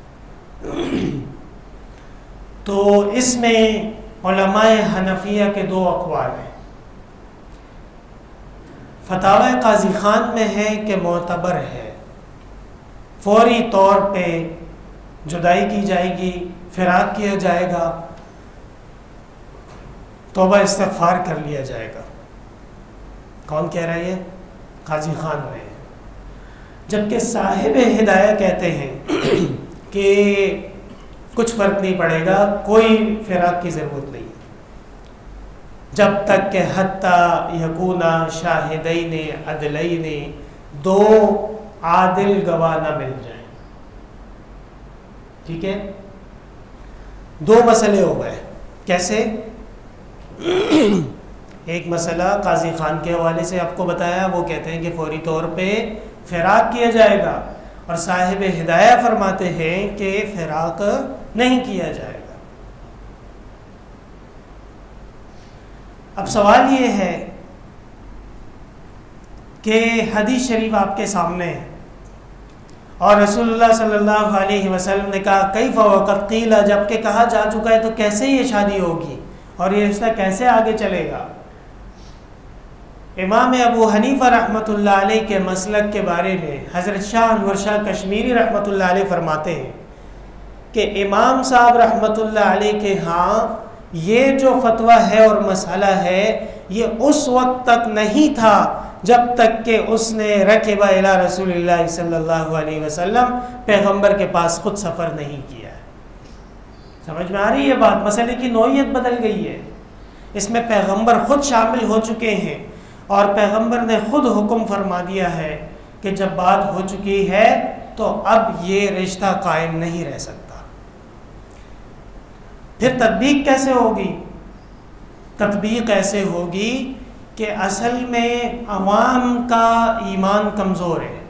تو اس میں علماء حنفیہ کے دو اقوال ہیں۔ فتاوی قاضی خان میں ہے کہ معتبر ہے، فوری طور پہ جدائی کی جائے گی، فراق کیا جائے گا، توبہ استغفار کر لیا جائے گا۔ کون کہہ رہا ہے؟ قاضی خان میں۔ جبکہ صاحب ہدایہ کہتے ہیں کہ کچھ فرق نہیں پڑے گا، کوئی فراق کی ضرورت نہیں، جب تک کہ حتی یکونا شاہدین عدلین، دو عادل گواہ نہ مل جائیں۔ ٹھیک ہے؟ دو مسئلے ہو گئے۔ کیسے؟ ایک مسئلہ قاضی خان کے حوالے سے آپ کو بتایا، وہ کہتے ہیں کہ فوری طور پہ فراق کیا جائے گا، اور صاحب ہدایہ فرماتے ہیں کہ فراق نہیں کیا جائے گا۔ اب سوال یہ ہے کہ حدیث شریف آپ کے سامنے ہے اور رسول اللہ صلی اللہ علیہ وسلم نے کہا کیف وقد قیل، جب کہ کہا جا چکا ہے تو کیسے یہ شادی ہوگی اور یہ رشتہ کیسے آگے چلے گا؟ امام ابو حنیفہ رحمۃ اللہ علیہ کے مسلک کے بارے میں حضرت شاہ انور شاہ کشمیری رحمۃ اللہ علیہ فرماتے ہیں کہ امام صاحب رحمۃ اللہ علیہ کے ہاں یہ جو فتویٰ ہے اور مسئلہ ہے یہ اس وقت تک نہیں تھا جب تک کہ اس نے رکب الی رسول اللہ صلی اللہ علیہ وسلم پیغمبر کے پاس خود سفر نہیں کیا۔ سمجھ میں آ رہی ہے بات؟ مسئلے کی نوعیت بدل گئی ہے، اس میں پیغمبر خود شامل ہو چکے ہیں اور پیغمبر نے خود حکم فرما دیا ہے کہ جب بات ہو چکی ہے تو اب یہ رشتہ قائم نہیں رہ سکتا۔ پھر تطبیق کیسے ہوگی؟ تطبیق ایسے ہوگی کہ اصل میں عوام کا ایمان کمزور ہے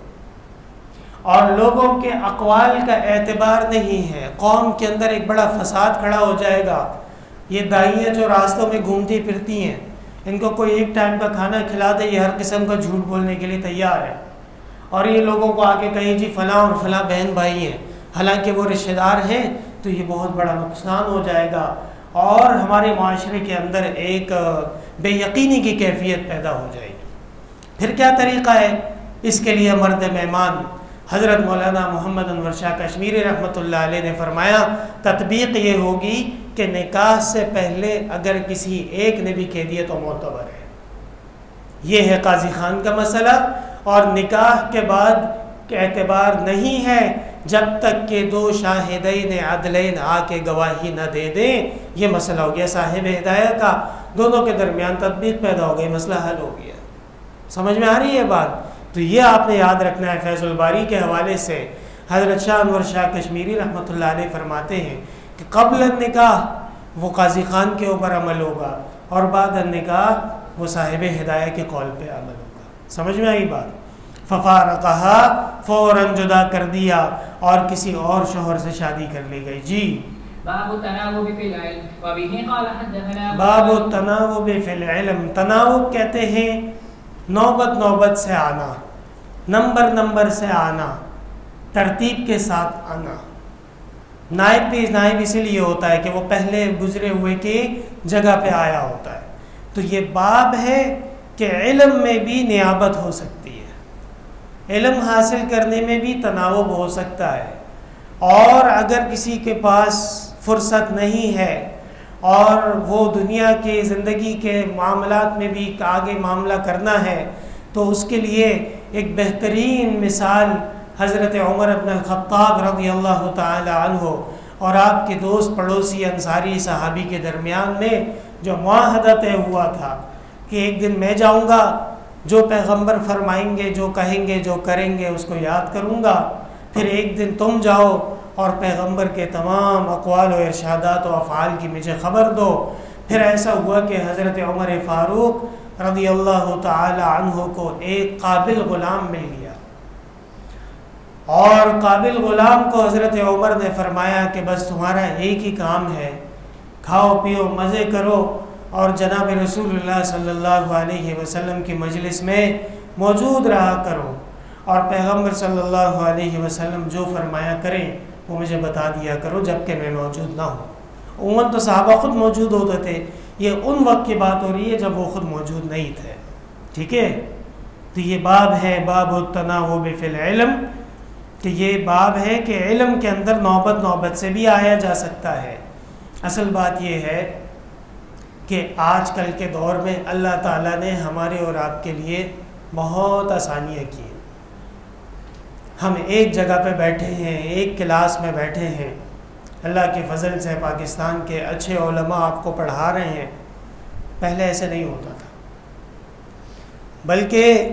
اور لوگوں کے اقوال کا اعتبار نہیں ہے، قوم کے اندر ایک بڑا فساد کھڑا ہو جائے گا۔ یہ دائیاں جو راستوں میں گھومتی پھرتی ہیں، ان کو کوئی ایک ٹائم کا کھانا کھلا دے یہ ہر قسم کا جھوٹ بولنے کے لیے تیار ہے، اور یہ لوگوں کو آ کے کہیں جی فلاں اور فلاں بہن بھائی ہیں، حالانکہ وہ رشتہ دار ہیں، تو یہ بہت بڑا نقصان ہو جائے گا اور ہمارے معاشرے کے اندر ایک بے یقینی کی کیفیت پیدا ہو جائے گی۔ پھر کیا طریقہ ہے اس کے لیے؟ مرد مہمان حضرت مولانا محمد انور شاہ کشمیری رحمۃ اللہ علیہ نے فرمایا تطبیق یہ ہوگی کہ نکاح سے پہلے اگر کسی ایک نے بھی کہہ دیا تو معتبر ہے۔ یہ ہے قاضی خان کا مسئلہ، اور نکاح کے بعد کے اعتبار نہیں ہے جب تک کہ دو شاہدین عدلین آ کے گواہی نہ دے دیں۔ یہ مسئلہ ہو گیا صاحب ہدایہ کا، دونوں کے درمیان تطبیق پیدا ہو گئی، مسئلہ حل ہو گیا۔ سمجھ میں آ رہی ہے بات؟ تو یہ آپ نے یاد رکھنا ہے۔ فیض الباری کے حوالے سے حضرت شاہ انور شاہ کشمیری رحمۃ اللہ علیہ فرماتے ہیں کہ قبل النکاح وہ قاضی خان کے اوپر عمل ہوگا اور بعد النکاح وہ صاحب ہدایہ کے قول پہ عمل ہوگا۔ سمجھ میں آئی بات؟ ففارقہا، فوراً جدا کر دیا اور کسی اور شوہر سے شادی کر لی گئی۔ جی باب التناوب فی العلم وبه قال حدثنا باب التناوب فی العلم، تناوب کہتے ہیں نوبت نوبت سے آنا، نمبر سے آنا، ترتیب کے ساتھ آنا۔ نائب بھی نائب اسی لیے ہوتا ہے کہ وہ پہلے گزرے ہوئے کی جگہ پہ آیا ہوتا ہے۔ تو یہ باب ہے کہ علم میں بھی نیابت ہو سکتی ہے، علم حاصل کرنے میں بھی تناوب ہو سکتا ہے، اور اگر کسی کے پاس فرصت نہیں ہے اور وہ دنیا کے زندگی کے معاملات میں بھی آگے معاملہ کرنا ہے تو اس کے لیے ایک بہترین مثال حضرت عمر بن الخطاب رضی اللہ تعالی عنہ اور آپ کے دوست پڑوسی انصاری صحابی کے درمیان میں جو معاہدہ طے ہوا تھا کہ ایک دن میں جاؤں گا، جو پیغمبر فرمائیں گے، جو کہیں گے، جو کریں گے اس کو یاد کروں گا، پھر ایک دن تم جاؤ اور پیغمبر کے تمام اقوال و ارشادات و افعال کی مجھے خبر دو۔ پھر ایسا ہوا کہ حضرت عمر فاروق رضی اللہ تعالی عنہ کو ایک قابل غلام مل گیا، اور قابل غلام کو حضرت عمر نے فرمایا کہ بس تمہارا ایک ہی کام ہے، کھاؤ پیو مزے کرو اور جناب رسول اللہ صلی اللہ علیہ وسلم کی مجلس میں موجود رہا کرو، اور پیغمبر صلی اللہ علیہ وسلم جو فرمایا کریں وہ مجھے بتا دیا کرو جب کہ میں موجود نہ ہوں۔ عموماً تو صحابہ خود موجود ہوتے تھے، یہ ان وقت کی بات ہو رہی ہے جب وہ خود موجود نہیں تھے۔ ٹھیک ہے، تو یہ باب ہے باب التناوب فی العلم، کہ یہ باب ہے کہ علم کے اندر نوبت نوبت سے بھی آیا جا سکتا ہے۔ اصل بات یہ ہے کہ آج کل کے دور میں اللہ تعالیٰ نے ہمارے اور آپ کے لیے بہت آسانیاں کی ہیں۔ ہم ایک جگہ پہ بیٹھے ہیں، ایک کلاس میں بیٹھے ہیں، اللہ کے فضل سے پاکستان کے اچھے علماء آپ کو پڑھا رہے ہیں۔ پہلے ایسے نہیں ہوتا تھا، بلکہ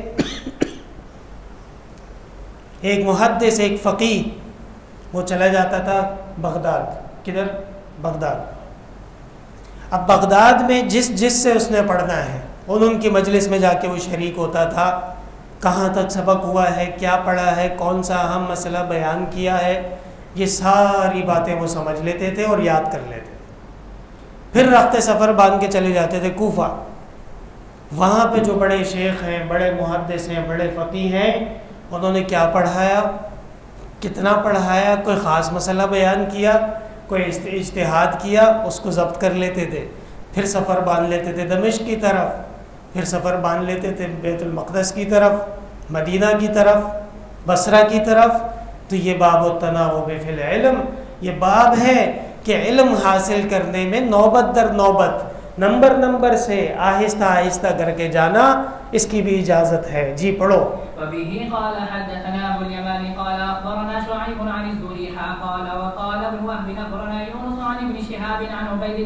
ایک محدث، ایک فقیہ، وہ چلا جاتا تھا بغداد۔ کدھر؟ بغداد۔ اب بغداد میں جس سے اس نے پڑھنا ہے ان کی مجلس میں جا کے وہ شریک ہوتا تھا، کہاں تک سبق ہوا ہے، کیا پڑھا ہے، کون سا اہم مسئلہ بیان کیا ہے، یہ ساری باتیں وہ سمجھ لیتے تھے اور یاد کر لیتے تھے۔ پھر رخت سفر باندھ کے چلے جاتے تھے کوفہ۔ وہاں پہ جو بڑے شیخ ہیں، بڑے محدث ہیں، بڑے فقیہ ہیں، انہوں نے کیا پڑھایا، کتنا پڑھایا، کوئی خاص مسئلہ بیان کیا، کوئی اجتہاد کیا، اس کو ضبط کر لیتے تھے۔ پھر سفر باندھ لیتے تھے دمشق کی طرف، پھر سفر باندھ لیتے تھے بیت المقدس کی طرف، مدینہ کی طرف، بصرہ کی طرف۔ تو یہ باب التناوب فی العلم، یہ باب ہے کہ علم حاصل کرنے میں نوبت در نوبت، نمبر سے آہستہ آہستہ کر کے جانا، اس کی بھی اجازت ہے۔ جی پڑھو۔ وبه قال حدثنا ابو اليمان قال اخبرنا شعيب عن الزهري قال وقال ابن وهب اخبرنا يونس عن ابن شهاب عن عبيد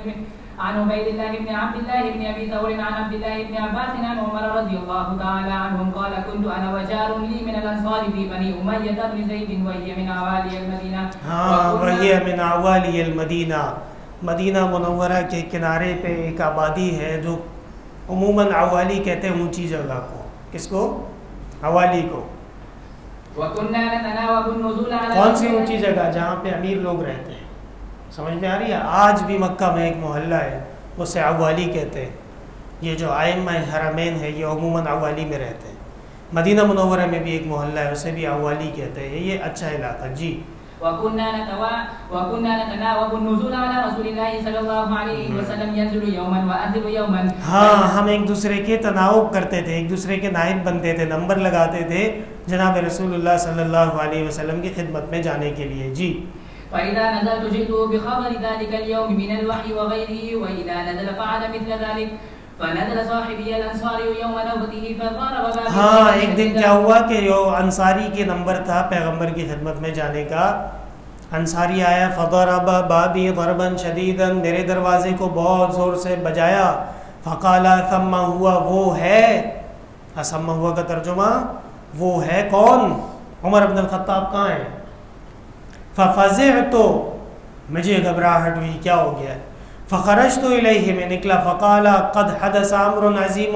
الله بن عبد الله بن ابي ثور عن عبد الله بن عباس عن عمر رضي الله تعالى عنهم قال كنت انا وجار لي من الانصار في بني اميه بن زيد وهي من عوالي المدينه وهي من عوالي المدینہ، مدینہ منورہ کے کنارے پہ ایک آبادی ہے جو عموماً عوالی کہتے ہیں اونچی جگہ کو۔ کس کو؟ عوالی کو۔ وكنا نتناوب النزول على کون سی اونچی جگہ؟ جہاں پہ امیر لوگ رہتے ہیں۔ سمجھ میں آ رہی ہے؟ آج بھی مکہ میں ایک محلہ ہے، اسے عوالی کہتے ہیں۔ یہ جو ائمہ حرمین ہے یہ عموماً عوالی میں رہتے ہیں۔ مدینہ منورہ میں بھی ایک محلہ ہے، اسے بھی عوالی کہتے ہیں۔ یہ اچھا علاقہ۔ جی۔ وكنا نتناوب النزول على رسول الله صلى الله عليه وسلم ينزل يوما وانزل يوما۔ ہاں، ہم ایک دوسرے کے تناوب کرتے تھے، ایک دوسرے کے نائب بنتے تھے، نمبر لگاتے تھے جناب رسول اللہ صلی اللہ علیہ وسلم کی خدمت میں جانے کے لیے۔ جی۔ فإذا نزلت جئت بخبر ذلك اليوم من الوحي وغيره وإذا نزل فعل مثل ذلك فنزل صاحبي الانصاری یوم نوبته فضرب بابی۔ ہاں، ایک دن کیا ہوا کہ جو انصاری کے نمبر تھا پیغمبر کی خدمت میں جانے کا، انصاری آیا، فضرب بابی ضربا شدیدا، میرے دروازے کو بہت زور سے بجایا، فقال ثم ہوا، وہ ہے، اسم ہوا کا ترجمہ وہ ہے کون؟ عمر بن الخطاب کہاں ہے؟ ففزعت، مجھے گھبراہٹ ہوئی، کیا ہو گیا؟ فخرجت الیہ، میں نکلا، فقال قد حدث امر عظیم،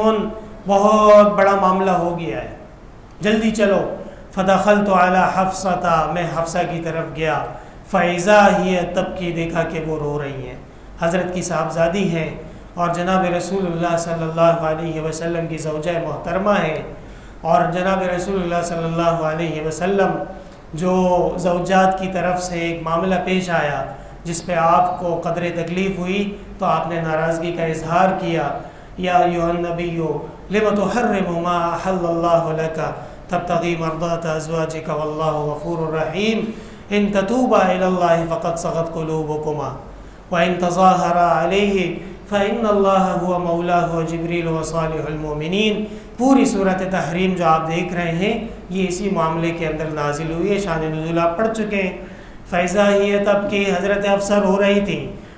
بہت بڑا معاملہ ہو گیا ہے، جلدی چلو۔ فدخلت علی حفصہ، میں حفصہ کی طرف گیا، فاذا ہی، تب کی دیکھا کہ وہ رو رہی ہیں، حضرت کی صاحبزادی ہیں اور جناب رسول اللہ صلی اللہ علیہ وسلم کی زوجہ محترمہ ہیں، اور جناب رسول اللہ صلی اللہ علیہ وسلم جو زوجات کی طرف سے ایک معاملہ پیش آیا جس پہ آپ کو قدر تکلیف ہوئی تو آپ نے ناراضگی کا اظہار کیا، یا ایھا النبی لم تحرم ما احل اللہ لک تبتغی مرضات ازواجک واللہ غفور رحیم، ان تتوبا الی اللہ فقد صغت قلوبکما وان تظاہرا علیہ فإن اللہ هو مولاہ جبریل وصالح المؤمنین۔ پوری صورت تحریم جو آپ دیکھ رہے ہیں یہ اسی معاملے کے اندر نازل ہوئی ہے، شان نزول آپ پڑھ چکے ہیں۔ فیضا ہی، تب کہ حضرت حفصہ رو رہی تھی،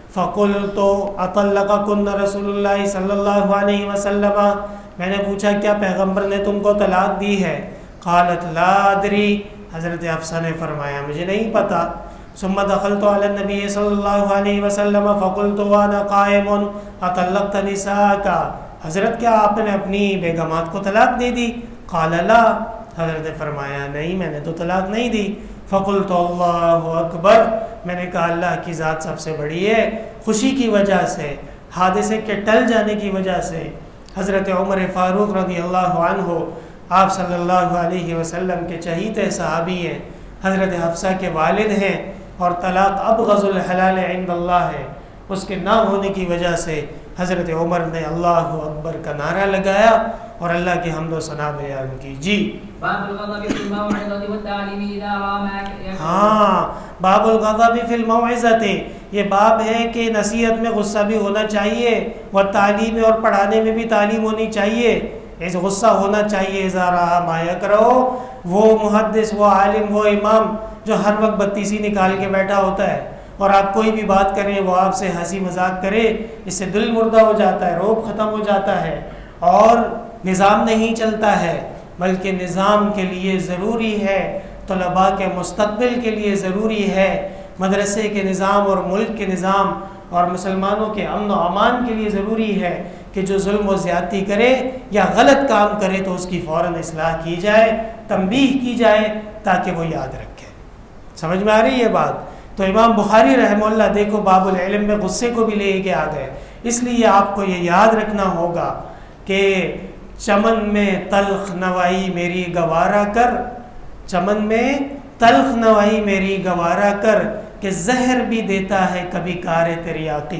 فقلت اطلقکن رسول اللہ صلی اللہ علیہ وسلم، میں نے پوچھا کیا پیغمبر نے تم کو طلاق دی ہے؟ قالت لا ادری، حضرت حفصہ نے فرمایا مجھے نہیں پتا۔ ثم دخلت علی النبی صلی اللہ علیہ وسلم فقلت وانا قائم اطلقت نساءک، حضرت کیا آپ نے اپنی بیگمات کو طلاق دے دی؟ قال لا، حضرت نے فرمایا نہیں میں نے تو طلاق نہیں دی۔ فقلت اللہ اکبر، میں نے کہا اللہ کی ذات سب سے بڑی ہے۔ خوشی کی وجہ سے، حادثے کے ٹل جانے کی وجہ سے حضرت عمر فاروق رضی اللہ عنہ آپ صلی اللہ علیہ وسلم کے چہیتے صحابی ہیں، حضرت حفصہ کے والد ہیں، اور طلاق ابغض الحلال عند اللہ ہے، اس کے نہ ہونے کی وجہ سے حضرت عمر نے اللہ اکبر کا نعرہ لگایا اور اللہ کی حمد و ثنا بیان کی۔ جی۔ باب الغضب فی الموعظۃ والتعلیم اذا رأى، ہاں، باب الغضب فی الموعظۃ، یہ باب ہے کہ نصیحت میں غصہ بھی ہونا چاہیے، والتعلیم، اور پڑھانے میں بھی تعلیم ہونی چاہیے، غصہ ہونا چاہیے۔ اذا رأى ما یکرہ، وہ محدث، وہ عالم، وہ امام جو ہر وقت بتیسی نکال کے بیٹھا ہوتا ہے اور آپ کوئی بھی بات کریں وہ آپ سے ہنسی مذاق کرے، اس سے دل مردہ ہو جاتا ہے، روب ختم ہو جاتا ہے اور نظام نہیں چلتا ہے، بلکہ نظام کے لیے ضروری ہے، طلباء کے مستقبل کے لیے ضروری ہے، مدرسے کے نظام اور ملک کے نظام اور مسلمانوں کے امن و امان کے لیے ضروری ہے کہ جو ظلم و زیادتی کرے یا غلط کام کرے تو اس کی فوراً اصلاح کی جائے، تنبیہ کی جائے تاکہ وہ یاد رکھے۔ سمجھ میں آ رہی ہے بات؟ تو امام بخاری رحمہ اللہ دیکھو باب العلم میں غصے کو بھی لے کے آ گئے، اس لیے آپ کو یہ یاد رکھنا ہوگا کہ چمن میں تلخ نوائی میری گوارا کر، چمن میں تلخ نوائی میری گوارا کر، کہ زہر بھی دیتا ہے کبھی کار تریاقی۔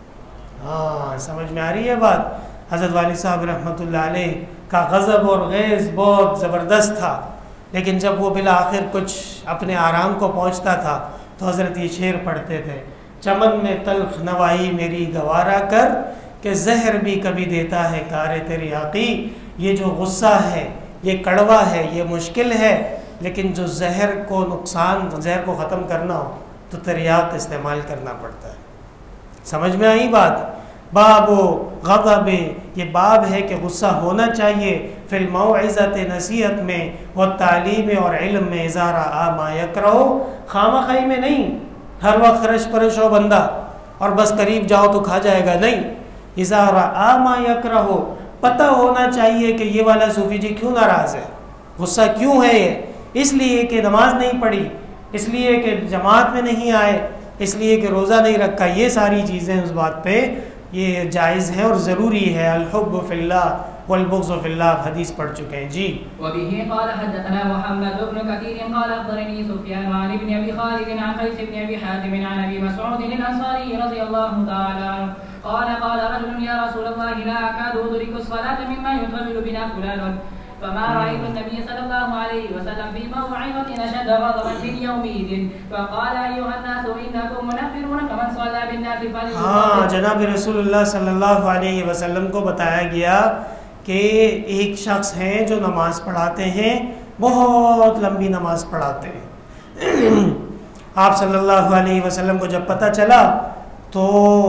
ہاں سمجھ میں آ رہی ہے بات؟ حضرت والد صاحب رحمۃ اللہ علیہ کا غضب اور غیظ بہت زبردست تھا، لیکن جب وہ بالآخر کچھ اپنے آرام کو پہنچتا تھا تو حضرت یہ شعر پڑھتے تھے، چمن میں تلخ نوائی میری گوارا کر، کہ زہر بھی کبھی دیتا ہے کار تریاقی۔ یہ جو غصہ ہے یہ کڑوا ہے، یہ مشکل ہے، لیکن جو زہر کو نقصان، زہر کو ختم کرنا ہو تو تریاق استعمال کرنا پڑتا ہے۔ سمجھ میں آئی بات؟ باب غضب، یہ باب ہے کہ غصہ ہونا چاہیے فی الموعظۃ، نصیحت میں، و تعلیم اور علم میں، اذا رأى ما یکرہ، خامخواہی میں نہیں، ہر وقت خرش پرش ہو بندہ اور بس قریب جاؤ تو کھا جائے گا، نہیں، اذا رأى ما یکرہ، پتہ ہونا چاہیے کہ یہ والا صوفی جی کیوں ناراض ہے، غصہ کیوں ہے، یہ اس لیے کہ نماز نہیں پڑھی، اس لیے کہ جماعت میں نہیں آئے، اس لیے کہ روزہ نہیں رکھا، یہ ساری چیزیں اس بات پہ یہ جائز ہے اور ضروری ہے۔ الحب فی اللہ والبغض فی اللہ حدیث پڑھ چکے ہیں جی۔ وبه قال حدثنا محمد بن كثير قال اخبرني سفيان عن ابن ابي خالد عن قيس بن ابي حاتم عن ابي مسعود الانصاري رضي الله تعالى عنه قال رجل يا رسول الله لا اكاد ادرك الصلاه مما يطول بنا فلان فما رأيت النبي صلى الله عليه وسلم في موعظة أشد غضبا من يومئذ فقال أيها الناس إنكم منفرون كمن صلى بالناس فليصلي۔ ہاں جناب رسول اللہ صلی اللہ علیہ وسلم کو بتایا گیا کہ ایک شخص ہیں جو نماز پڑھاتے ہیں، بہت لمبی نماز پڑھاتے ہیں۔ آپ صلی اللہ علیہ وسلم کو جب پتہ چلا تو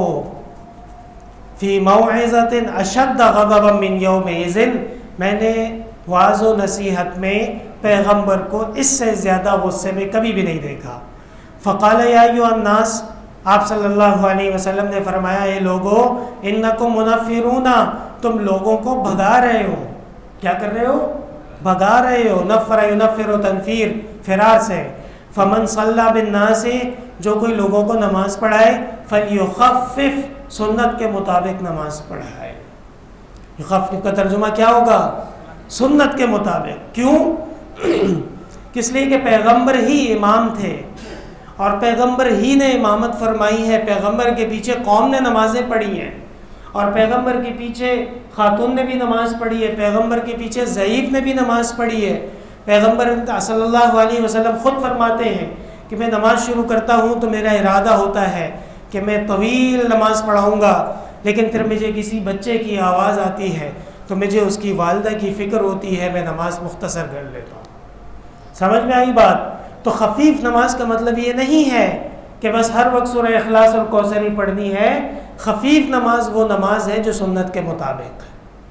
فی موعظۃ اشد غضبا من یومئذ، میں نے واعظ و نصیحت میں پیغمبر کو اس سے زیادہ غصے میں کبھی بھی نہیں دیکھا۔ فقال یا ایھا الناس، آپ صلی اللہ علیہ وسلم نے فرمایا اے لوگو، انکم منفرون، تم لوگوں کو بھگا رہے ہو۔ کیا کر رہے ہو؟ بھگا رہے ہو۔ نفر ینفر تنفیر، فرار سے۔ فمن صلی بالناس، جو کوئی لوگوں کو نماز پڑھائے، فلیخفف، سنت کے مطابق نماز پڑھائے۔ یخفف کا ترجمہ کیا ہوگا؟ سنت کے مطابق۔ کیوں؟ اس لیے کہ پیغمبر ہی امام تھے اور پیغمبر ہی نے امامت فرمائی ہے، پیغمبر کے پیچھے قوم نے نمازیں پڑھی ہیں اور پیغمبر کے پیچھے خاتون نے بھی نماز پڑھی ہے، پیغمبر کے پیچھے ضعیف نے بھی نماز پڑھی ہے۔ پیغمبر صلی اللہ علیہ وسلم خود فرماتے ہیں کہ میں نماز شروع کرتا ہوں تو میرا ارادہ ہوتا ہے کہ میں طویل نماز پڑھاؤں گا، لیکن پھر مجھے کسی بچے کی آواز آتی ہے تو مجھے اس کی والدہ کی فکر ہوتی ہے، میں نماز مختصر کر لیتا ہوں۔ سمجھ میں آئی بات؟ تو خفیف نماز کا مطلب یہ نہیں ہے کہ بس ہر وقت سورہ اخلاص اور کوثر ہی پڑھنی ہے۔ خفیف نماز وہ نماز ہے جو سنت کے مطابق ہے،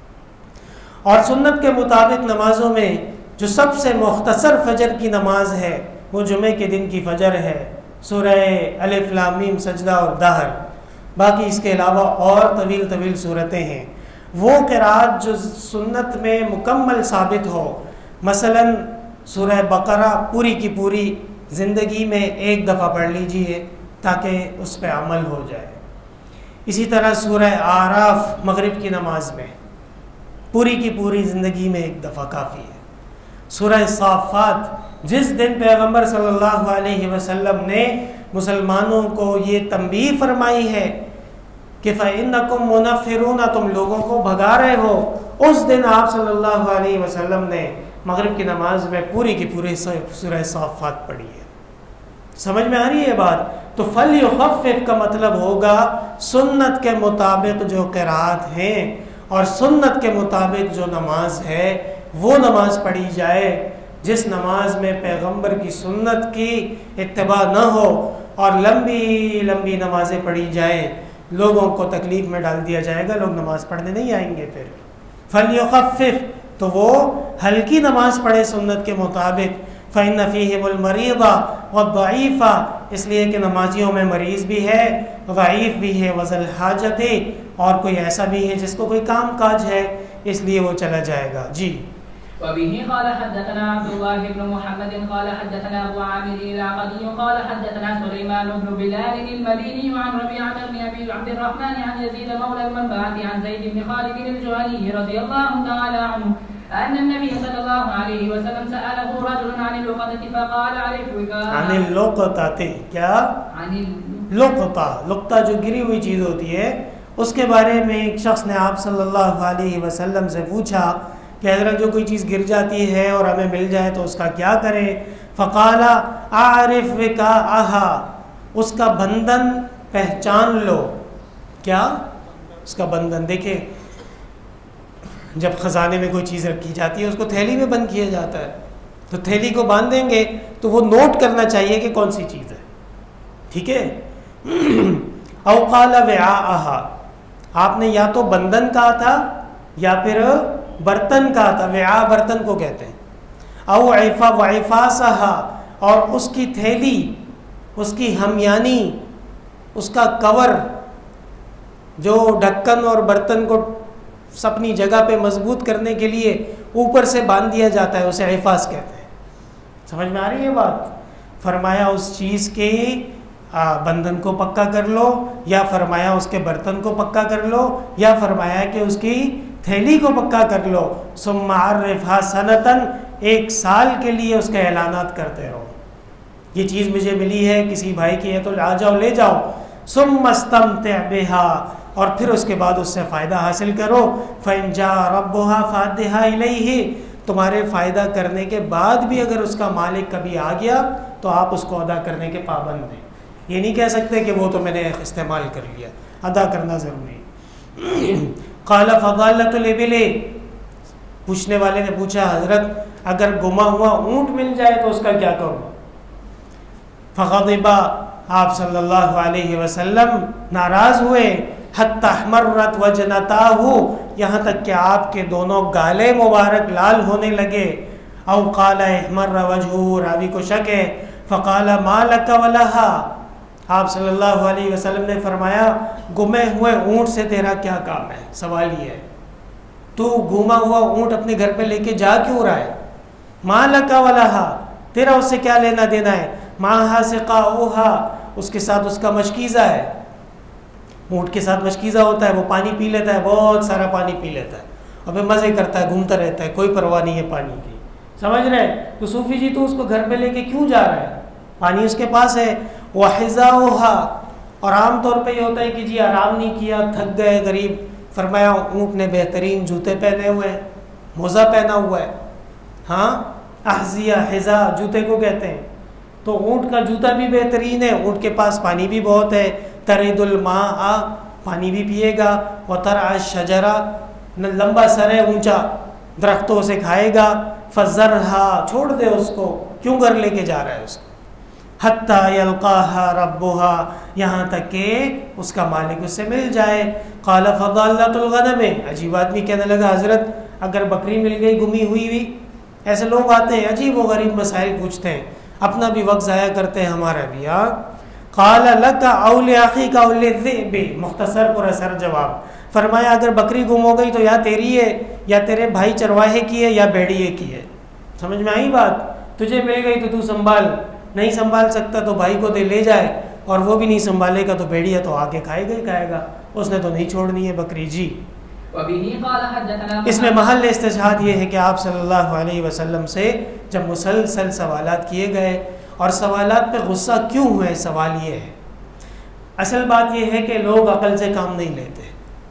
اور سنت کے مطابق نمازوں میں جو سب سے مختصر فجر کی نماز ہے وہ جمعے کے دن کی فجر ہے، سورہ الف لام میم سجدہ اور دہر۔ باقی اس کے علاوہ اور طویل طویل صورتیں ہیں۔ وہ قرات جو سنت میں مکمل ثابت ہو، مثلا سورہ بقرہ پوری کی پوری زندگی میں ایک دفعہ پڑھ لیجئے تاکہ اس پہ عمل ہو جائے۔ اسی طرح سورہ اعراف مغرب کی نماز میں پوری کی پوری زندگی میں ایک دفعہ کافی ہے۔ سورہ صافات جس دن پیغمبر صلی اللہ علیہ وسلم نے مسلمانوں کو یہ تنبیہ فرمائی ہے کہ فَإِنَّكُمْ مُنَفِّرُونَ، تم لوگوں کو بھگا رہے ہو، اس دن آپ صلی اللہ علیہ وسلم نے مغرب کی نماز میں پوری کی پوری سورہ صافات پڑھی ہے۔ سمجھ میں آ رہی ہے بات؟ تو فَلْيُخَفِّفْ کا مطلب ہوگا سنت کے مطابق جو قرات ہیں اور سنت کے مطابق جو نماز ہے وہ نماز پڑھی جائے، جس نماز میں پیغمبر کی سنت کی اتباع نہ ہو اور لمبی لمبی نمازیں پڑھی جائیں، لوگوں کو تکلیف میں ڈال دیا جائے گا، لوگ نماز پڑھنے نہیں آئیں گے۔ پھر فَلْيُخَفِّفْ، تو وہ ہلکی نماز پڑھے سنت کے مطابق۔ فَإِنَّ فِيهِمُ الْمَرِيضَ وَالضَّعِيفَ، اس لیے کہ نمازیوں میں مریض بھی ہے، ضعیف بھی ہے، وَذَا الْحَاجَةِ، اور کوئی ایسا بھی ہے جس کو کوئی کام کاج ہے اس لیے وہ چلا جائے گا. جی. وبه قال حدثنا عبد الله بن محمد قال حدثنا ابو عامر العقدي قال حدثنا سليمان بن بلال المديني عن ربيعة بن ابي عبد الرحمن عن يزيد مولى المنبعث عن زيد بن خالد الجهني رضي الله تعالى عنه ان النبي صلى الله عليه وسلم سأله رجل عن اللقطة فقال عرف عن اللقطة کیا؟ عن لقطہ جو گری ہوئی چیز ہوتی ہے اس کے بارے میں ایک شخص نے آپ صلی اللہ علیہ وسلم سے پوچھا کہ حضرت جو کوئی چیز گر جاتی ہے اور ہمیں مل جائے تو اس کا کیا کریں؟ فقال اعرف وکاءھا، اس کا بندھن پہچان لو. کیا؟ اس کا بندھن. دیکھیں جب خزانے میں کوئی چیز رکھی جاتی ہے اس کو تھیلی میں بند کیا جاتا ہے، تو تھیلی کو باندھیں گے تو وہ نوٹ کرنا چاہیے کہ کون سی چیز ہے. ٹھیک ہے. او قال وعاءھا، آپ نے یا تو بندھن کہا تھا یا پھر برتن کہا تھا. وعاء برتن کو کہتے ہیں. او وعفاسھا، اور اس کی تھیلی، اس کی ہمیانی، اس کا کور جو ڈھکن اور برتن کو اپنی جگہ پہ مضبوط کرنے کے لیے اوپر سے باندھ دیا جاتا ہے، اسے عفاس کہتے ہیں. سمجھ میں آ رہی ہے بات؟ فرمایا اس چیز کے بندھن کو پکا کر لو، یا فرمایا اس کے برتن کو پکا کر لو، یا فرمایا کہ اس کی تھیلی کو پکا کر لو. ثم عرفھا سنتاً، ایک سال کے لیے اس کے اعلانات کرتے رہو. یہ چیز مجھے ملی ہے کسی بھائی کی ہے تو آ جاؤ لے جاؤ. ثم استمتع بھا، اور پھر اس کے بعد اس سے فائدہ حاصل کرو. فإن جاء ربها فأدها إليه، تمہارے فائدہ کرنے کے بعد بھی اگر اس کا مالک کبھی آ گیا تو آپ اس کو ادا کرنے کے پابند ہیں. یہ نہیں کہہ سکتے کہ وہ تو میں نے استعمال کر لیا، ادا کرنا ضروری. قال فضالۃ الإبل، پوچھنے والے نے پوچھا حضرت اگر گما ہوا اونٹ مل جائے تو اس کا کیا کروں؟ فغضب، آپ صلی اللہ علیہ وسلم ناراض ہوئے. حتی احمرت وجنتاہ، یہاں تک کہ آپ کے دونوں گالے مبارک لال ہونے لگے. او قال احمر وجہہ، راوی کو شک ہے. فقال ما لک ولہا، آپ صلی اللہ علیہ وسلم نے فرمایا گمے ہوئے اونٹ سے تیرا کیا کام ہے؟ سوال یہ ہے تو گما ہوا اونٹ اپنے گھر پہ لے کے جا کیوں رہا ہے؟ ما لک ولہا، تیرا اس سے کیا لینا دینا ہے؟ ماہا سقاؤھا، اس کے ساتھ اس کا مشکیزہ ہے. اونٹ کے ساتھ مشکیزہ ہوتا ہے، وہ پانی پی لیتا ہے، بہت سارا پانی پی لیتا ہے اور پھر مزے کرتا ہے، گھومتا رہتا ہے، کوئی پرواہ نہیں ہے پانی کی. سمجھ رہے؟ تو صوفی جی تو اس کو گھر پہ لے کے کیوں جا رہا ہے؟ پانی اس کے پاس ہے. وحذاؤھا، اور عام طور پہ یہ ہوتا ہے کہ جی آرام نہیں کیا، تھک گئے غریب. فرمایا اونٹ نے بہترین جوتے پہنے ہوئے ہیں، موزہ پہنا ہوا ہے. ہاں، احذیہ، حذا جوتے کو کہتے ہیں. تو اونٹ کا جوتا بھی بہترین ہے، اونٹ کے پاس پانی بھی بہت ہے. ترید الماء، پانی بھی پیے گا. وترعى الشجرہ، لمبا سر ہے، اونچا، درختوں سے کھائے گا. فذرھا، چھوڑ دے اس کو، کیوں گھر لے کے جا رہا ہے اس کو؟ حتی یلقاھا ربھا، یہاں تک کہ اس کا مالک اس سے مل جائے. قال فضالۃ الغنم، عجیب آدمی کہنے لگا حضرت اگر بکری مل گئی گمی ہوئی ہوئی، ایسے لوگ آتے ہیں عجیب و غریب مسائل پوچھتے ہیں، اپنا بھی وقت ضائع کرتے ہیں ہمارا بھی. قال لک او لاخیک او للذئب، مختصر پر اثر جواب. فرمایا اگر بکری گم ہو گئی تو یا تیری ہے یا تیرے بھائی چرواہے کی ہے یا بھیڑیے کی ہے. سمجھ میں آئی بات؟ تجھے مل گئی تو سنبھال، نہیں سنبھال سکتا تو بھائی کو دے لے جائے، اور وہ بھی نہیں سنبھالے گا تو بھیڑیا تو آگے کھائے گا ہی کھائے گا، اس نے تو نہیں چھوڑنی ہے بکری. جی. اس میں محل استشہاد یہ ہے کہ آپ صلی اللہ علیہ وسلم سے جب مسلسل سوالات کیے گئے، اور سوالات پہ غصہ کیوں ہوئے؟ سوال یہ ہے، اصل بات یہ ہے کہ لوگ عقل سے کام نہیں لیتے.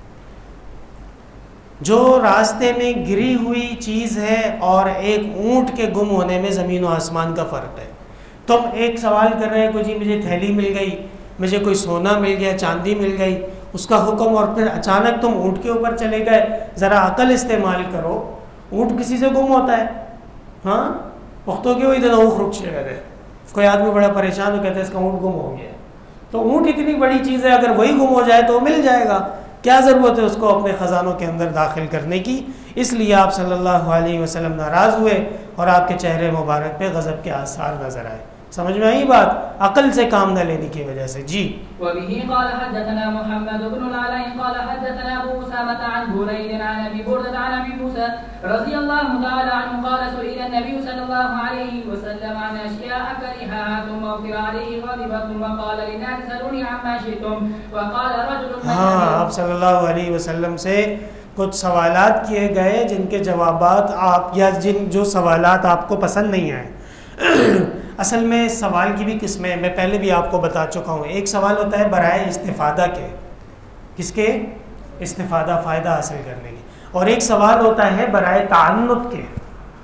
جو راستے میں گری ہوئی چیز ہے اور ایک اونٹ کے گم ہونے میں زمین و آسمان کا فرق ہے. تم ایک سوال کر رہے ہو جی مجھے تھیلی مل گئی، مجھے کوئی سونا مل گیا، چاندی مل گئی، اس کا حکم، اور پھر اچانک تم اونٹ کے اوپر چلے گئے. ذرا عقل استعمال کرو. اونٹ کسی سے گم ہوتا ہے؟ ہاں، پختوں کے وہی دن اونٹ رک گئے، کوئی آدمی بڑا پریشان ہو کہتا ہے اس کا اونٹ گم ہو گیا. تو اونٹ اتنی بڑی چیز ہے، اگر وہی گم ہو جائے تو وہ مل جائے گا، کیا ضرورت ہے اس کو اپنے خزانوں کے اندر داخل کرنے کی؟ اس لیے آپ صلی اللہ علیہ وسلم ناراض ہوئے اور آپ کے چہرے مبارک پہ غضب کے آثار نظر آئے. سمجھ میں آئی بات؟ عقل سے کام نہ لینے کی وجہ سے. جی وبه قال حدثنا محمد بن العلاء قال حدثنا ابو اسامه عن بريد عن ابي برده عن ابي موسى رضي الله تعالى عنه قال سئل النبي صلى الله عليه وسلم عن اشياء كرهها ثم اغفر عليه غضب ثم قال للناس سلوني عما شئتم وقال رجل آپ صلی اللہ علیہ وسلم سے کچھ سوالات کیے گئے جن کے جوابات آپ یا جو سوالات آپ کو پسند نہیں آئے. اصل میں سوال کی بھی قسمیں میں پہلے بھی آپ کو بتا چکا ہوں. ایک سوال ہوتا ہے برائے استفادہ کے، کس کے؟ استفادہ، فائدہ حاصل کرنے کی. اور ایک سوال ہوتا ہے برائے تعنت کے.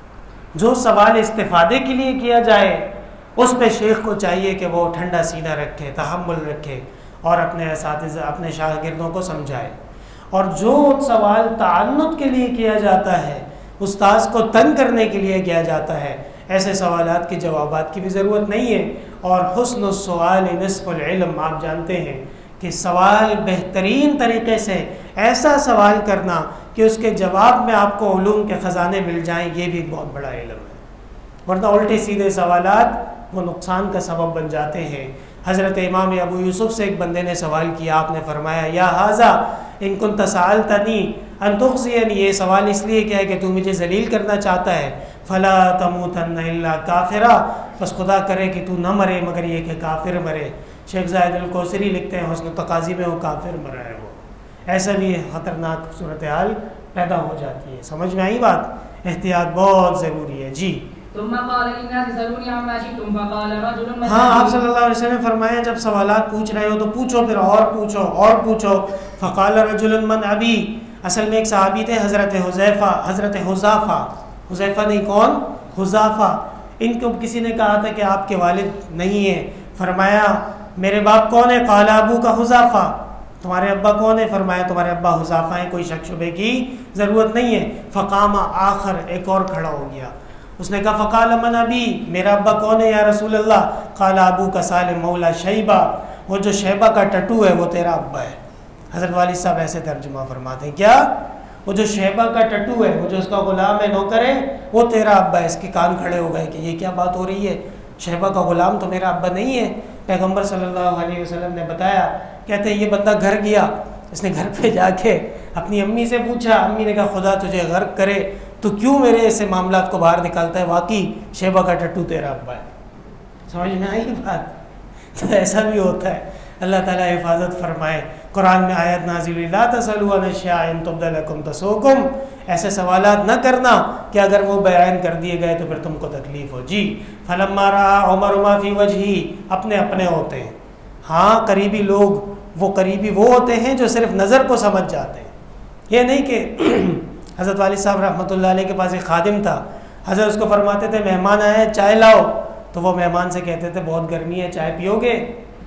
جو سوال استفادے کے لیے کیا جائے اس پہ شیخ کو چاہیے کہ وہ ٹھنڈا سینہ رکھے، تحمل رکھے اور اپنے اساتذہ اپنے شاگردوں کو سمجھائے. اور جو سوال تعنت کے لیے کیا جاتا ہے، استاذ کو تنگ کرنے کے لیے کیا جاتا ہے، ایسے سوالات کے جوابات کی بھی ضرورت نہیں ہے. اور حسن السؤال نصف العلم، آپ جانتے ہیں کہ سوال بہترین طریقے سے ایسا سوال کرنا کہ اس کے جواب میں آپ کو علوم کے خزانے مل جائیں، یہ بھی ایک بہت بڑا علم ہے. ورنہ الٹے سیدھے سوالات وہ نقصان کا سبب بن جاتے ہیں. حضرت امام ابو یوسف سے ایک بندے نے سوال کیا، آپ نے فرمایا یا حاذا ان کنت سألتنی ان تخزینی، یہ سوال اس لیے کیا ہے کہ تو مجھے ذلیل کرنا چاہتا ہے. فلا تموتن الا کافرا، بس خدا کرے کہ تو نہ مرے مگر یہ کہ کافر مرے. شیخ زاہد الکوثری لکھتے ہیں حسن التقاضی میں وہ کافر مرا ہے. وہ ایسا بھی خطرناک صورتحال پیدا ہو جاتی ہے. سمجھ میں آئی بات؟ احتیاط بہت ضروری ہے. جی ثم قال للناس سلوني عما شئتم فقال رجل ہاں آپ صلی اللہ علیہ وسلم نے فرمایا جب سوالات پوچھ رہے ہو تو پوچھو، پھر اور پوچھو اور پوچھو. فقال رجل من ابی، اصل میں ایک صحابی تھے حضرت حذیفہ، حضرت حذافہ، حذیفہ نہیں کون؟ حذافہ. ان کو کسی نے کہا تھا کہ آپ کے والد نہیں ہیں. فرمایا میرے باپ کون ہے؟ قال ابو کا حذافہ. تمہارے ابا کون ہے؟ فرمایا تمہارے ابا حذافہ ہیں، کوئی شک شبے کی ضرورت نہیں ہے. فقام آخر، ایک اور کھڑا ہو گیا. اس نے کہا فقال من ابی، میرا ابا کون ہے یا رسول اللہ؟ قال ابو کا سالم مولا شیبہ، وہ جو شیبہ کا ٹٹو ہے وہ تیرا ابا ہے. حضرت والد صاحب ایسے ترجمہ فرماتے ہیں، کیا وہ جو شیبہ کا ٹٹو ہے، وہ جو اس کا غلام ہے، نوکر ہے، وہ تیرا ابا ہے. اس کے کان کھڑے ہو گئے کہ یہ کیا بات ہو رہی ہے، شیبہ کا غلام تو میرا ابا نہیں ہے. پیغمبر صلی اللہ علیہ وسلم نے بتایا، کہتے ہیں یہ بندہ گھر گیا، اس نے گھر پہ جا کے اپنی امی سے پوچھا. امی نے کہا خدا تجھے غرق کرے، تو کیوں میرے ایسے معاملات کو باہر نکالتا ہے؟ واقعی شیبہ کا ٹٹو تیرا ابا ہے. سمجھ میں آئی بات؟ تو ایسا بھی ہوتا ہے. اللہ تعالیٰ حفاظت فرمائے. قرآن میں آیت نازل ہوئی لا تسألوا عن اشیاء ان تبد لکم تسؤکم، ایسے سوالات نہ کرنا کہ اگر وہ بیان کر دیے گئے تو پھر تم کو تکلیف ہو. جی فلما رأى عمر ما فی وجہہ، اپنے اپنے ہوتے ہیں. ہاں قریبی لوگ، وہ قریبی وہ ہوتے ہیں جو صرف نظر کو سمجھ جاتے ہیں. یہ نہیں کہ حضرت والد صاحب رحمۃ اللہ علیہ کے پاس ایک خادم تھا. حضرت اس کو فرماتے تھے مہمان آئے ہیں چائے لاؤ، تو وہ مہمان سے کہتے تھے بہت گرمی ہے چائے پیو گے؟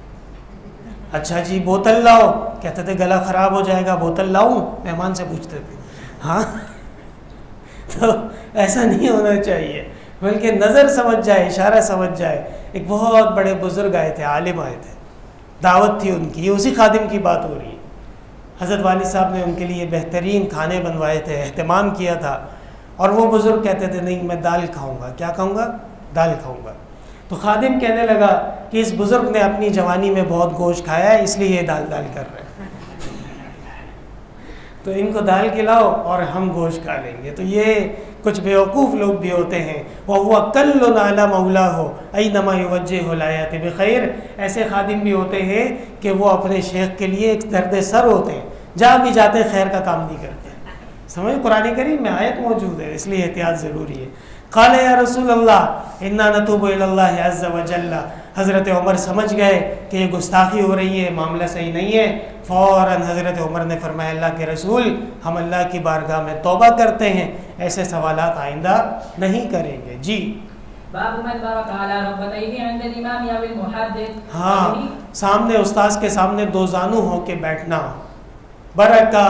اچھا جی. بوتل لاؤ، کہتے تھے گلا خراب ہو جائے گا، بوتل لاؤں؟ مہمان سے پوچھتے تھے. ہاں تو ایسا نہیں ہونا چاہیے، بلکہ نظر سمجھ جائے، اشارہ سمجھ جائے. ایک بہت بڑے بزرگ آئے تھے، عالم آئے تھے، دعوت تھی ان کی، یہ اسی خادم کی بات ہو رہی ہے. حضرت والد صاحب نے ان کے لیے بہترین کھانے بنوائے تھے، اہتمام کیا تھا. اور وہ بزرگ کہتے تھے نہیں میں دال کھاؤں گا. کیا کھاؤں گا؟ دال کھاؤں گا. تو خادم کہنے لگا کہ اس بزرگ نے اپنی جوانی میں بہت گوشت کھایا ہے، اس لیے یہ دال دال کر رہے ہیں. تو ان کو دال کھلاؤ اور ہم گوشت کھا لیں گے. تو یہ کچھ بیوقوف لوگ بھی ہوتے ہیں. وَهُوَ كَلٌّ عَلَى مَوْلَاهُ أَيْنَمَا يُوَجِّهُ لَا يَأْتِ بِخَيْرٍ. ایسے خادم بھی ہوتے ہیں کہ وہ اپنے شیخ کے لیے ایک درد سر ہوتے ہیں، جہاں بھی جاتے ہیں خیر کا کام نہیں کرتے. سمجھ؟ قرآن کریم میں آیت موجود ہے، اس لیے احتیاط ضروری ہے. قال یا رسول اللہ انا نتوب الی اللہ عز وجل. حضرت عمر سمجھ گئے کہ یہ گستاخی ہو رہی ہے، معاملہ صحیح نہیں ہے. فوراً حضرت عمر نے فرمایا اللہ کے رسول ہم اللہ کی بارگاہ میں توبہ کرتے ہیں، ایسے سوالات آئندہ نہیں کریں گے. جی باب من بارک علی رکبتیہ عند الامام او المحدث. ہاں سامنے استاذ کے سامنے دو زانو ہو کے بیٹھنا. برکا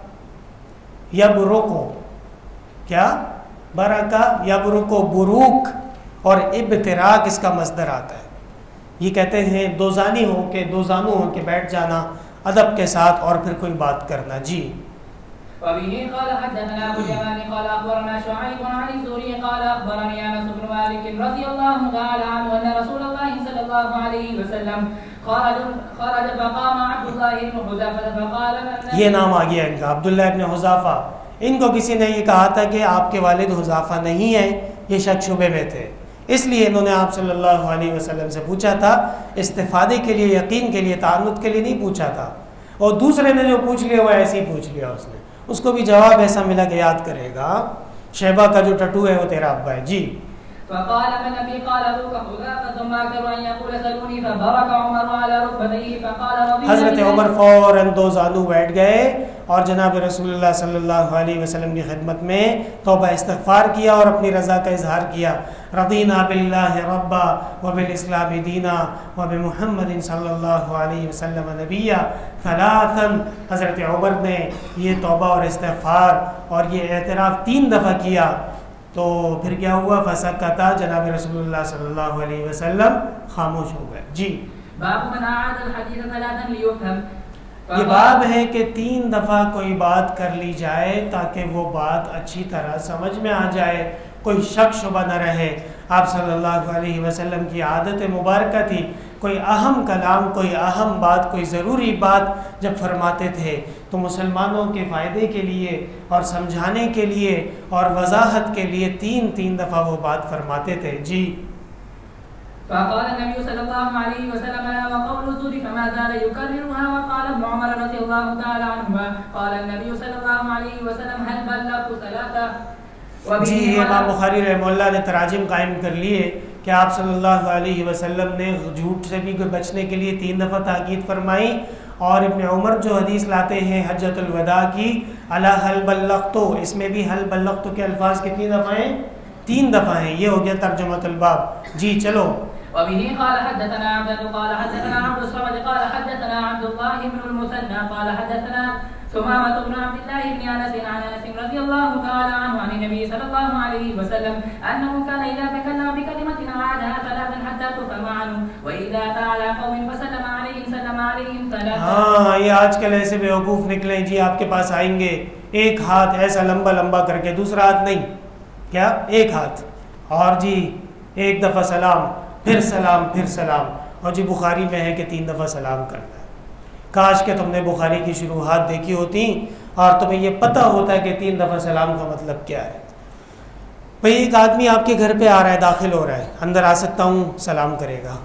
یبرکو، کیا؟ برکا یبرکو، بروک اور ابتراک اس کا مصدر آتا ہے. یہ کہتے ہیں دو زانی ہو کے، دو زانو ہو کے بیٹھ جانا ادب کے ساتھ اور پھر کوئی بات کرنا. جی وبه قال حدثنا ابو اليمان قال اخبرنا شعيب عن الزهري قال اخبرني انس بن مالك رضي الله تعالى عنه ان رسول الله صلى الله عليه وسلم خرج فقام عبد الله بن حذافه فقال یہ نام آ گیا ان کا، عبداللہ ابن حذافہ. ان کو کسی نے یہ کہا تھا کہ آپ کے والد حذافہ نہیں ہیں، یہ شک شبے میں تھے، اس لیے انہوں نے آپ صلی اللہ علیہ وسلم سے پوچھا تھا، استفادے کے لیے، یقین کے لیے، تعنت کے لیے نہیں پوچھا تھا. اور دوسرے نے جو پوچھ لیا وہ ایسے ہی پوچھ لیا، اس نے، اس کو بھی جواب ایسا ملا کہ یاد کرے گا. شیبہ کا جو ٹٹو ہے وہ تیرا ابا ہے. جی. فقال من ابي قال ابوك حذافه ثم اكثر ان يقول سلوني فبرك عمر على ركبتيه فقال رضي الله. حضرت عمر فوراً دو زانو بیٹھ گئے اور جناب رسول اللہ صلی اللہ علیہ وسلم کی خدمت میں توبہ استغفار کیا اور اپنی رضا کا اظہار کیا. رضینا باللہ ربا وبالاسلام دینا وبمحمد صلی اللہ علیہ وسلم نبیا ثلاثا. حضرت عمر نے یہ توبہ اور استغفار اور یہ اعتراف 3 دفعہ کیا تو پھر کیا ہوا؟ فسکتا، جناب رسول اللہ صلی اللہ علیہ وسلم خاموش ہو گئے. جی. باب من اعاد الحديث ثلاثا ليفهم. یہ باب ہے کہ 3 دفعہ کوئی بات کر لی جائے تاکہ وہ بات اچھی طرح سمجھ میں آ جائے، کوئی شک شبہ نہ رہے. آپ صلی اللہ علیہ وسلم کی عادت مبارکہ تھی، کوئی اہم کلام، کوئی اہم بات، کوئی ضروری بات جب فرماتے تھے تو مسلمانوں کے فائدے کے لیے اور سمجھانے کے لیے اور وضاحت کے لیے 3 دفعہ وہ بات فرماتے تھے. جی. فقال النبي صلى الله عليه وسلم لا وقول الزور فما زال يكررها. وقال ابن عمر رضي الله تعالى عنهما قال النبي صلى الله عليه وسلم هل بلغت ثلاثة. جی. امام بخاری رحمہ اللہ نے تراجم قائم کر لیے کہ آپ صلی اللہ علیہ وسلم نے جھوٹ سے بھی بچنے کے لیے 3 دفعہ تاکید فرمائی. اور ابن عمر جو حدیث لاتے ہیں حجۃ الوداع کی، الا هل بلغت، اس میں بھی هل بلغت کے الفاظ کتنی دفعہ ہیں؟ 3 دفعہ ہیں. یہ ہو گیا ترجمۃ الباب. جی چلو. وبه قال حدثنا عبد قال حدثنا عبد الصمد قال حدثنا عبد الله بن المثنى قال حدثنا ثمامة بن عبد الله بن انس عن انس رضي الله تعالى عنه عن النبي صلى الله عليه وسلم انه كان اذا تكلم بكلمة اعادها 3 حتى تفهم عنه واذا تعالى قوم فسلم عليهم 3. ہاں یہ آج کل ایسے بیوقوف نکلے جی آپ کے پاس آئیں گے ایک ہاتھ ایسا لمبا لمبا کر کے، دوسرا ہاتھ نہیں، کیا ایک ہاتھ، اور جی ایک دفعہ سلام، پھر سلام، پھر سلام. اور جی بخاری میں ہے کہ 3 دفعہ سلام کرنا ہے. کاش کہ تم نے بخاری کی شروحات دیکھی ہوتی اور تمہیں یہ پتہ ہوتا ہے کہ 3 دفعہ سلام کا مطلب کیا ہے. بھئی ایک آدمی آپ کے گھر پہ آ رہا ہے، داخل ہو رہا ہے، اندر آ سکتا ہوں، سلام کرے گا.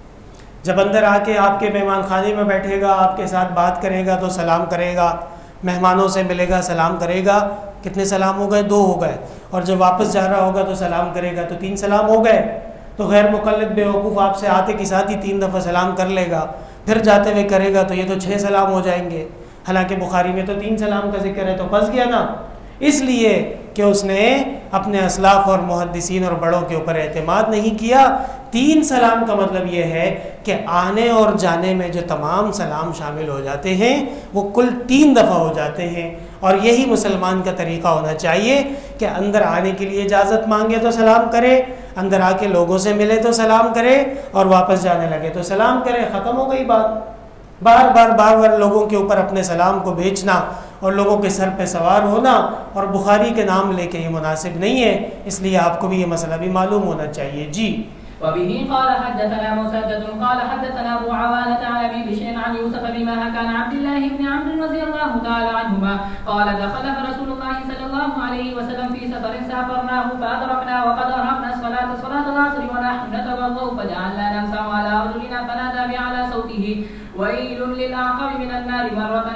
جب اندر آ کے آپ کے مہمان خانے میں بیٹھے گا، آپ کے ساتھ بات کرے گا تو سلام کرے گا، مہمانوں سے ملے گا سلام کرے گا. کتنے سلام ہو گئے؟ 2 ہو گئے. اور جب واپس جا رہا ہوگا تو سلام کرے گا، تو 3 سلام ہو گئے. تو غیر مقلد بیوقوف آپ سے آتے کے ساتھ ہی 3 دفعہ سلام کر لے گا، پھر جاتے ہوئے کرے گا تو یہ تو 6 سلام ہو جائیں گے. حالانکہ بخاری میں تو 3 سلام کا ذکر ہے، تو پھنس گیا نا. اس لیے کہ اس نے اپنے اسلاف اور محدثین اور بڑوں کے اوپر اعتماد نہیں کیا. 3 سلام کا مطلب یہ ہے کہ آنے اور جانے میں جو تمام سلام شامل ہو جاتے ہیں وہ کل 3 دفعہ ہو جاتے ہیں. اور یہی مسلمان کا طریقہ ہونا چاہیے کہ اندر آنے کے لیے اجازت مانگے تو سلام کرے، اندر آ کے لوگوں سے ملے تو سلام کرے، اور واپس جانے لگے تو سلام کرے. ختم ہو گئی بات. بار بار لوگوں کے اوپر اپنے سلام کو بیچنا اور لوگوں کے سر پہ سوار ہونا اور بخاری کے نام لے کے یہ مناسب نہیں ہے. اس لیے آپ کو بھی یہ مسئلہ بھی معلوم ہونا چاہیے. جی. وبه قال حدثنا مسدد قال حدثنا ابو عوانة عن ابي بشر عن يوسف بما كان عبد الله بن عمرو رضي الله تعالى عنهما قال دخل رسول الله صلى الله عليه وسلم في سفر سافرناه فادركنا وقد ارهقنا صلاة العصر ونحن نتوضا فجعلنا نمسح على ارجلنا فنادى باعلى صوته ويل للعقب من النار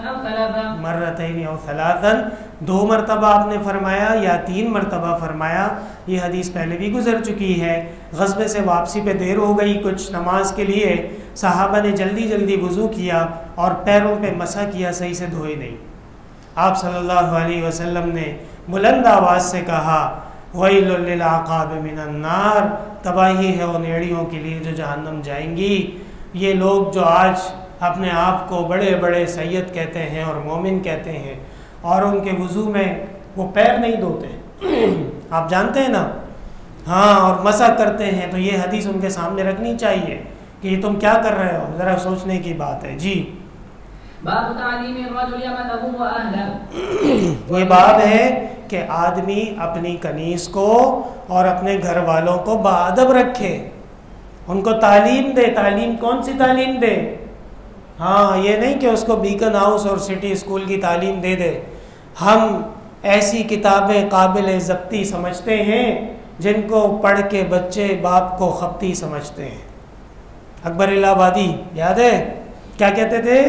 مرتين او ثلاثا. 2 مرتبہ آپ نے فرمایا یا 3 مرتبہ فرمایا. یہ حدیث پہلے بھی گزر چکی ہے. غزوے سے واپسی پہ دیر ہو گئی کچھ نماز کے لیے، صحابہ نے جلدی وضو کیا اور پیروں پہ مسح کیا، صحیح سے دھوئے نہیں. آپ صلی اللہ علیہ وسلم نے بلند آواز سے کہا ویل للعقاب من النار، تباہی ہے ان ایڑیوں کے لیے جو جہنم جائیں گی. یہ لوگ جو آج اپنے آپ کو بڑے بڑے سید کہتے ہیں اور مومن کہتے ہیں اور ان کے وضو میں وہ پیر نہیں دھوتے، آپ جانتے ہیں نا، ہاں، اور مسح کرتے ہیں، تو یہ حدیث ان کے سامنے رکھنی چاہیے کہ یہ تم کیا کر رہے ہو، ذرا سوچنے کی بات ہے. جی. باب تعلیم الرجل یمته واهله. یہ باب ہے کہ آدمی اپنی کنیز کو اور اپنے گھر والوں کو باادب رکھے، ان کو تعلیم دے. تعلیم کون سی تعلیم دے؟ ہاں یہ نہیں کہ اس کو بیکن ہاؤس اور سٹی اسکول کی تعلیم دے دے. ہم ایسی کتابیں قابل ضبطی سمجھتے ہیں جن کو پڑھ کے بچے باپ کو خبتی سمجھتے ہیں. اکبر الہ آبادی یاد ہے کیا کہتے تھے؟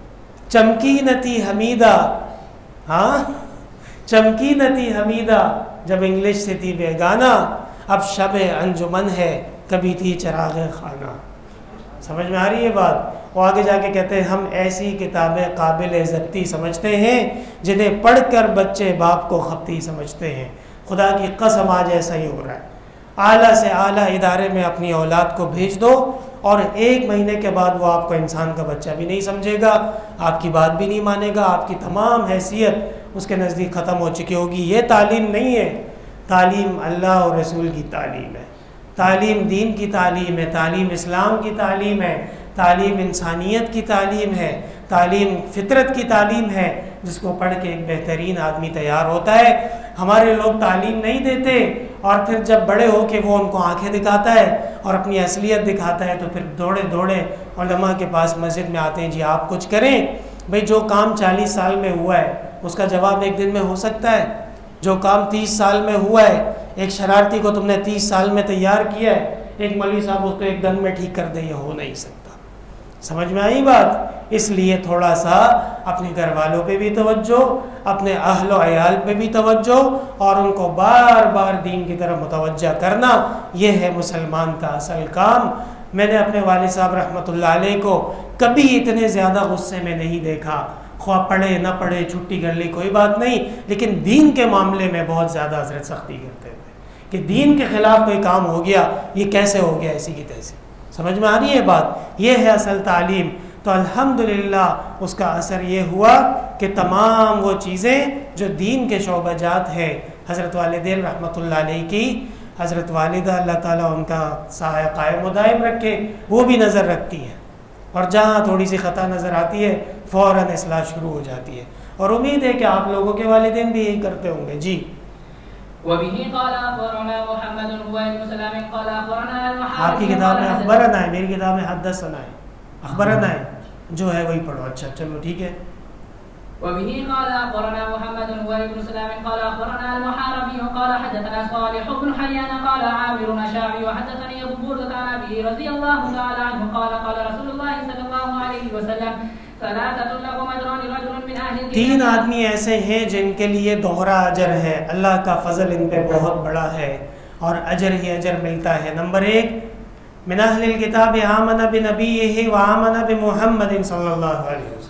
چمکینتی حمیدہ. ہاں چمکینتی حمیدہ جب انگلش سے تھی بیگانہ، اب شب انجمن ہے کبھی تھی چراغ خانہ. سمجھ میں آ رہی ہے بات؟ وہ آگے جا کے کہتے ہیں ہم ایسی کتابیں قابل ضبطی سمجھتے ہیں جنہیں پڑھ کر بچے باپ کو خبتی سمجھتے ہیں. خدا کی قسم آج ایسا ہی ہو رہا ہے. اعلیٰ سے اعلیٰ ادارے میں اپنی اولاد کو بھیج دو اور 1 مہینے کے بعد وہ آپ کو انسان کا بچہ بھی نہیں سمجھے گا، آپ کی بات بھی نہیں مانے گا، آپ کی تمام حیثیت اس کے نزدیک ختم ہو چکی ہوگی. یہ تعلیم نہیں ہے. تعلیم اللہ اور رسول کی تعلیم ہے، تعلیم دین کی تعلیم ہے، تعلیم اسلام کی تعلیم ہے، تعلیم انسانیت کی تعلیم ہے، تعلیم فطرت کی تعلیم ہے جس کو پڑھ کے ایک بہترین آدمی تیار ہوتا ہے. ہمارے لوگ تعلیم نہیں دیتے اور پھر جب بڑے ہو کے وہ ان کو آنکھیں دکھاتا ہے اور اپنی اصلیت دکھاتا ہے تو پھر دوڑے دوڑے علماء کے پاس مسجد میں آتے ہیں، جی آپ کچھ کریں. بھئی جو کام 40 سال میں ہوا ہے اس کا جواب 1 دن میں ہو سکتا ہے؟ جو کام 30 سال میں ہوا ہے، ایک شرارتی کو تم نے 30 سال میں تیار کیا ہے، ایک مولوی صاحب اس کو 1 دن میں ٹھیک کر دے، یہ ہو نہیں سکتا. سمجھ میں آئی بات؟ اس لیے تھوڑا سا اپنے گھر والوں پہ بھی توجہ، اپنے اہل و عیال پہ بھی توجہ اور ان کو بار بار دین کی طرف متوجہ کرنا، یہ ہے مسلمان کا اصل کام. میں نے اپنے والد صاحب رحمۃ اللہ علیہ کو کبھی اتنے زیادہ غصے میں نہیں دیکھا. خواہ پڑھے نہ پڑھے چھٹی کر لی کوئی بات نہیں، لیکن دین کے معاملے میں بہت زیادہ حضرت سختی کرتے تھے کہ دین کے خلاف کوئی کام ہو گیا یہ کیسے ہو گیا ایسی کی تیسی. سمجھ میں آ رہی ہے بات؟ یہ ہے اصل تعلیم. تو الحمدللہ اس کا اثر یہ ہوا کہ تمام وہ چیزیں جو دین کے شعبہ جات ہیں، حضرت والدین رحمۃ اللہ علیہ کی، حضرت والدہ اللہ تعالیٰ ان کا سایہ قائم و دائم رکھے، وہ بھی نظر رکھتی ہیں اور جہاں تھوڑی سی خطا نظر آتی ہے فوراً اصلاح شروع ہو جاتی ہے. اور امید ہے کہ آپ لوگوں کے والدین بھی یہی کرتے ہوں گے. جی وبه قال اخبرنا محمد هو ابن سلام قال اخبرنا المحارب. آپ کی کتاب میں اخبرنا ہے، میری کتاب میں حدثنا ہے. اخبرنا ہے جو ہے وہی پڑھو. اچھا چلو ٹھیک ہے. وبه قال اخبرنا محمد هو ابن سلام قال اخبرنا المحاربي قال حدثنا صالح بن حيان قال عامر الشاعري وحدثني ابو بردة عن ابي رضي الله تعالى عنه قال قال رسول الله صلى الله عليه وسلم ثلاثة لهم اجران رجل من اهل الكتاب. 3 آدمی ایسے ہیں جن کے لیے دوہرا اجر ہے. اللہ کا فضل ان پہ بہت بڑا ہے اور اجر ہی اجر ملتا ہے. نمبر 1 من اہل الکتاب آمن بنبیہ وآمن بمحمد صلی اللہ علیہ وسلم.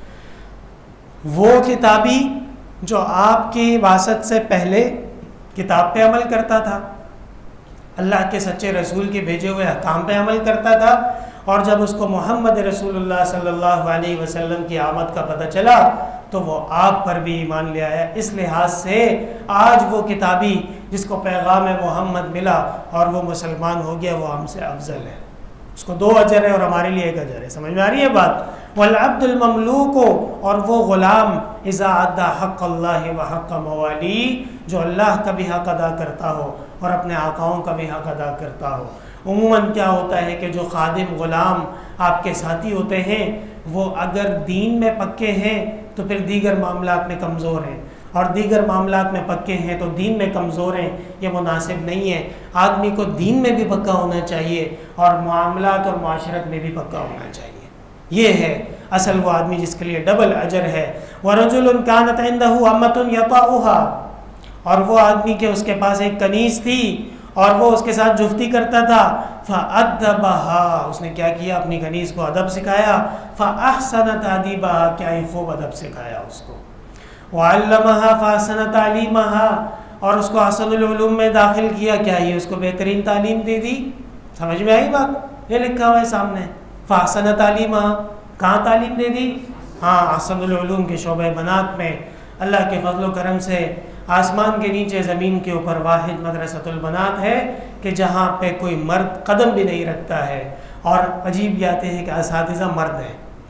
وہ کتابی جو آپ کی واسط سے پہلے کتاب پہ عمل کرتا تھا، اللہ کے سچے رسول کے بھیجے ہوئے احکام پہ عمل کرتا تھا، اور جب اس کو محمد رسول اللہ صلی اللہ علیہ وسلم کی آمد کا پتہ چلا تو وہ آپ پر بھی ایمان لے آیا. اس لحاظ سے آج وہ کتابی جس کو پیغام محمد ملا اور وہ مسلمان ہو گیا وہ ہم سے افضل ہے. اس کو 2 اجر ہے اور ہمارے لیے 1 اجر ہے. سمجھ میں آ رہی ہے بات؟ والعبد المملوک، اور وہ غلام اذا ادا حق اللہ و حق موالی، جو اللہ کا بھی حق ادا کرتا ہو اور اپنے آقاؤں کا بھی حق ادا کرتا ہو. عموماً کیا ہوتا ہے کہ جو خادم غلام آپ کے ساتھی ہوتے ہیں وہ اگر دین میں پکے ہیں تو پھر دیگر معاملات میں کمزور ہیں، اور دیگر معاملات میں پکے ہیں تو دین میں کمزور ہیں. یہ مناسب نہیں ہے. آدمی کو دین میں بھی پکا ہونا چاہیے اور معاملات اور معاشرت میں بھی پکا ہونا چاہیے. یہ ہے اصل وہ آدمی جس کے لیے ڈبل اجر ہے. وَرَجُلٌ كَانَتْ عِنْدَهُ أَمَّةٌ يَطَأُهَا، اور وہ آدمی کہ اس کے پاس ایک کنیز تھی اور وہ اس کے ساتھ جفتی کرتا تھا. فَأَدَّبَهَا، اس نے کیا کیا؟ اپنی کنیز کو ادب سکھایا. فَأَحْسَنَ تَأْدِيبَهَا، کیا ہی خوب ادب سکھایا اس کو. وَعَلَّمَهَا فَأَحْسَنَ تَعْلِيمَهَا، اور اس کو احسن العلوم میں داخل کیا. کیا ہی اس کو بہترین تعلیم دے دی. سمجھ میں آئی بات؟ یہ لکھا ہوا ہے سامنے. فَأَحْسَنَ تَعْلِيمَهَا، کہاں تعلیم دے دی؟ ہاں احسن العلوم کے شعبہ بنات میں. اللہ کے فضل و کرم سے آسمان کے نیچے زمین کے اوپر واحد مدرسۃ البنات ہے کہ جہاں پہ کوئی مرد قدم بھی نہیں رکھتا ہے، اور عجیب بات ہے کہ اساتذہ مرد ہیں.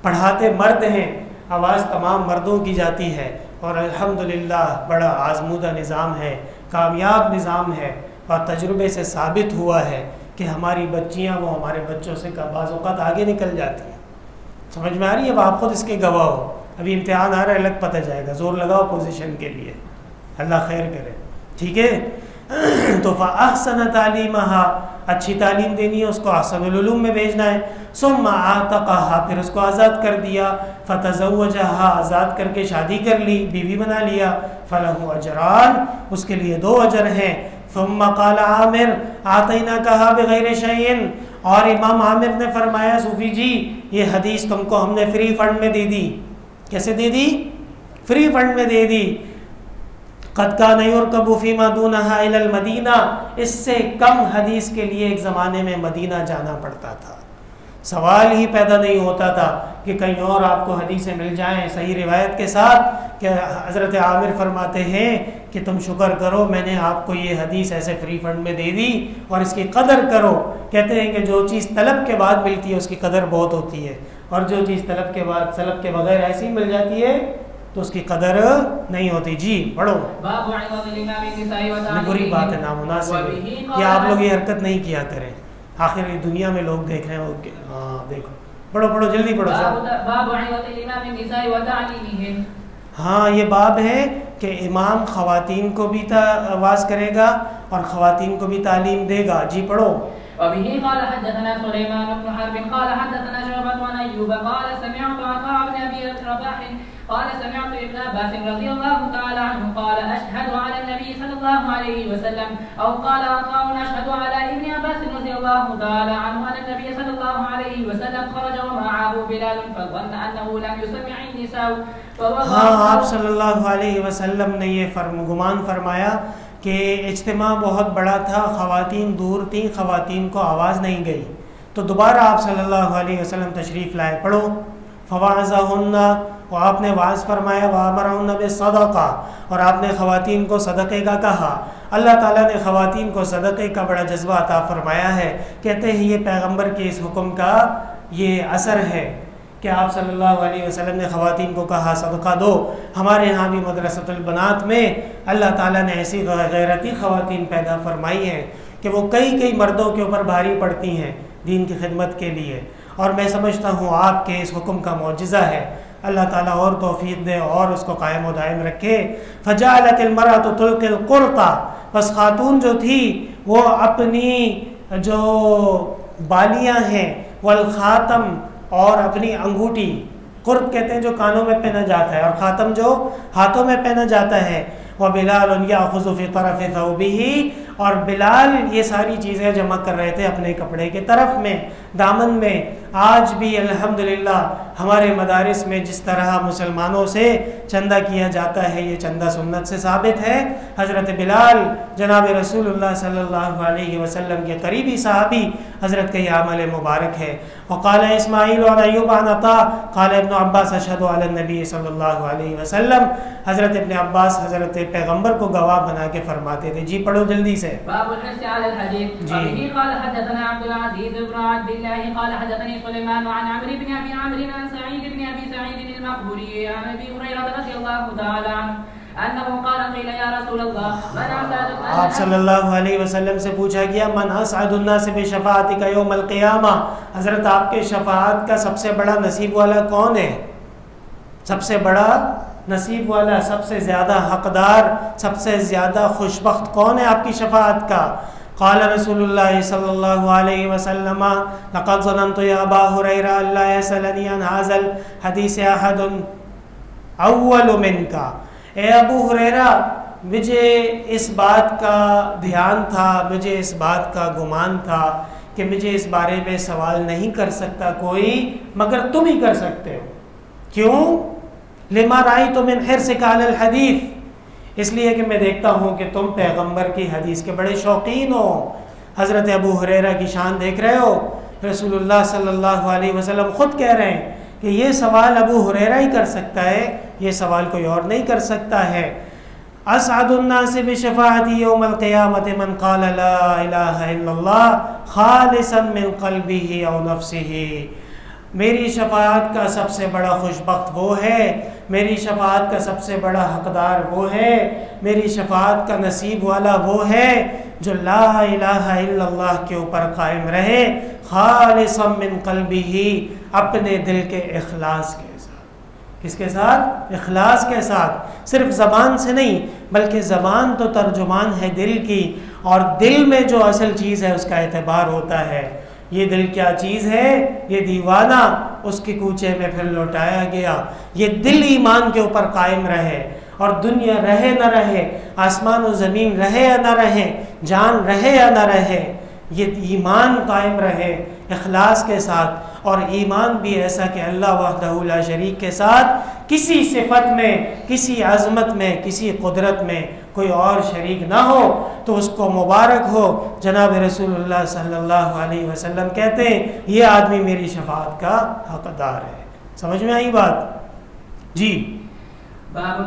پڑھاتے مرد ہیں، آواز تمام مردوں کی جاتی ہے، اور الحمدللہ بڑا آزمودہ نظام ہے، کامیاب نظام ہے، اور تجربے سے ثابت ہوا ہے کہ ہماری بچیاں وہ ہمارے بچوں سے بعض اوقات آگے نکل جاتی ہیں۔ سمجھ میں آ رہی ہے؟ اب آپ خود اس کے گواہ ہو، ابھی امتحان آ رہا ہے، الگ پتہ جائے گا، زور لگاؤ پوزیشن کے لیے، اللہ خیر کرے، ٹھیک ہے؟ تو فَأَحْسَنَ تَعْلِيمَهَا، اچھی تعلیم دینی ہے، اس کو احسن العلوم میں بھیجنا ہے، ثُمَّ أَعْتَقَهَا، پھر اس کو آزاد کر دیا، فَتَزَوَّجَهَا، آزاد کر کے شادی کر لی، بیوی بنا لیا، فَلَهُ أَجْرَانِ، اس کے لیے 2 اجر ہیں۔ ثُمَّ قَالَ عامر أَعْطَيْنَاكَهَا بِغَيْرِ شَيْءٍ، اور امام عامر نے فرمایا صوفی جی یہ حدیث تم کو ہم نے فری فنڈ میں دے دی۔ کیسے دے دی؟ فری فنڈ میں دے دی۔ قد کان یرکب فیما دونہا الی المدینہ، اس سے کم حدیث کے لیے ایک زمانے میں مدینہ جانا پڑتا تھا، سوال ہی پیدا نہیں ہوتا تھا کہ کہیں اور آپ کو حدیثیں مل جائیں صحیح روایت کے ساتھ، کہ حضرت عامر فرماتے ہیں کہ تم شکر کرو میں نے آپ کو یہ حدیث ایسے فری فنڈ میں دے دی، اور اس کی قدر کرو۔ کہتے ہیں کہ جو چیز طلب کے بعد ملتی ہے اس کی قدر بہت ہوتی ہے، اور جو چیز طلب کے بعد طلب کے بغیر ایسی مل جاتی ہے تو اس کی قدر نہیں ہوتی۔ جی پڑھو۔ بری بات ہے، نامناسب ہے، یہ آپ لوگ یہ حرکت نہیں کیا کریں، آخر دنیا میں لوگ دیکھ رہے ہیں۔ ہاں دیکھو، پڑھو پڑھو جلدی پڑھو۔ ہاں یہ باب ہے کہ امام خواتین کو بھی آواز کرے گا اور خواتین کو بھی تعلیم دے گا۔ جی پڑھو۔ وبه قال حدثنا سليمان بن حرب قال حدثنا شعبة عن أيوب قال سمعت عطاء بن أبي رباح قال سمعت ابن عباس رضي الله تعالى عنه قال أشهد على النبي صلى الله عليه وسلم، أو قال عطاء أشهد على ابن عباس رضي الله تعالى عنه أن النبي صلى الله عليه وسلم خرج ومعه بلال فظن أنه لم يسمع النساء۔ ہاں آپ صلی اللہ علیہ وسلم نے یہ گمان فرمایا کہ اجتماع بہت بڑا تھا، خواتین دور تھیں، خواتین کو آواز نہیں گئی، تو دوبارہ آپ صلی اللہ علیہ وسلم تشریف لائے۔ پڑھو۔ فوعظہن، اور آپ نے واعظ فرمایا، وامرہن بالصدقہ، اور آپ نے خواتین کو صدقے کا کہا۔ اللہ تعالیٰ نے خواتین کو صدقے کا بڑا جذبہ عطا فرمایا ہے۔ کہتے ہیں یہ پیغمبر کے اس حکم کا یہ اثر ہے کہ آپ صلی اللہ علیہ وسلم نے خواتین کو کہا صدقہ دو۔ ہمارے ہاں بھی مدرسۃ البنات میں اللہ تعالیٰ نے ایسی غیرتی خواتین پیدا فرمائی ہیں کہ وہ کئی مردوں کے اوپر بھاری پڑتی ہیں دین کی خدمت کے لیے، اور میں سمجھتا ہوں آپ کے اس حکم کا معجزہ ہے۔ اللہ تعالیٰ اور توفیق دے اور اس کو قائم و دائم رکھے۔ فجعلت المرأة تلقي القرطة، بس خاتون جو تھی وہ اپنی جو بالیاں ہیں، والخاتم، اور اپنی انگوٹھی، قرط کہتے ہیں جو کانوں میں پہنا جاتا ہے، اور خاتم جو ہاتھوں میں پہنا جاتا ہے۔ وَبِلَالٌ يَأْخُذُ فِي طَرَفِ ثَوْبِهِ، اور بلال یہ ساری چیزیں جمع کر رہے تھے اپنے کپڑے کے طرف میں، دامن میں۔ آج بھی الحمدللہ ہمارے مدارس میں جس طرح مسلمانوں سے چندہ کیا جاتا ہے، یہ چندہ سنت سے ثابت ہے۔ حضرت بلال جناب رسول اللہ صلی اللہ علیہ وسلم کے قریبی صحابی حضرت کا یہ عمل مبارک ہے۔ وقال اسماعیل عن ایوب عن عطاء قال ابن عباس اشہد علی النبی صلی اللہ علیہ وسلم، حضرت ابن عباس حضرت پیغمبر کو گواہ بنا کے فرماتے تھے۔ جی پڑھو جلدی سے۔ باب الحث على الحديث. وبه قال حدثنا عبد العزيز بن عبد الله قال حدثني سليمان عن عمرو بن ابي عمرو عن سعيد بن ابي سعيد المقبوري عن ابي هريره رضي الله تعالى عنه انه قال قيل يا رسول الله من اسعد الناس، آپ صلی اللہ علیہ وسلم سے پوچھا گیا من اسعد الناس بشفاعتك يوم القيامه، حضرت آپ کے شفاعت کا سب سے بڑا نصیب والا کون ہے؟ سب سے بڑا نصیب والا، سب سے زیادہ حقدار، سب سے زیادہ خوشبخت کون ہے آپ کی شفاعت کا؟ قال رسول اللہ صلی اللہ علیہ وسلم لقد ظننت یا ابا ہریرہ اللہ یسألنی عن هذا الحدیث احد اول منک، اے ابو ہریرہ مجھے اس بات کا دھیان تھا، مجھے اس بات کا گمان تھا کہ مجھے اس بارے میں سوال نہیں کر سکتا کوئی مگر تم ہی کر سکتے ہو۔ کیوں؟ لما رأیت من حرصک علی الحدیث، اس لیے کہ میں دیکھتا ہوں کہ تم پیغمبر کی حدیث کے بڑے شوقین ہو۔ حضرت ابو ہریرہ کی شان دیکھ رہے ہو، رسول اللہ صلی اللہ علیہ وسلم خود کہہ رہے ہیں کہ یہ سوال ابو ہریرہ ہی کر سکتا ہے، یہ سوال کوئی اور نہیں کر سکتا ہے۔ اسعد الناس بشفاعتی یوم القیامت من قال لا الہ الا اللہ خالصا من قلبہ او نفسہ، میری شفاعت کا سب سے بڑا خوشبخت وہ ہے، میری شفاعت کا سب سے بڑا حقدار وہ ہے، میری شفاعت کا نصیب والا وہ ہے جو لا الہ الا اللہ کے اوپر قائم رہے، خالصا من قلبہ، اپنے دل کے اخلاص کے ساتھ۔ کس کے ساتھ؟ اخلاص کے ساتھ، صرف زبان سے نہیں، بلکہ زبان تو ترجمان ہے دل کی، اور دل میں جو اصل چیز ہے اس کا اعتبار ہوتا ہے۔ یہ دل کیا چیز ہے؟ یہ دیوانہ اس کے کوچے میں پھر لوٹایا گیا۔ یہ دل ایمان کے اوپر قائم رہے، اور دنیا رہے نہ رہے، آسمان و زمین رہے یا نہ رہے، جان رہے یا نہ رہے، یہ ایمان قائم رہے اخلاص کے ساتھ۔ اور ایمان بھی ایسا کہ اللہ وحدہ لا شریک کے ساتھ کسی صفت میں، کسی عظمت میں، کسی قدرت میں کوئی اور شریک نہ ہو، تو اس کو مبارک ہو۔ جناب رسول اللہ صلی اللہ علیہ وسلم کہتے ہیں یہ آدمی میری شفاعت کا حقدار ہے۔ سمجھ میں آئی بات؟ جی۔ باب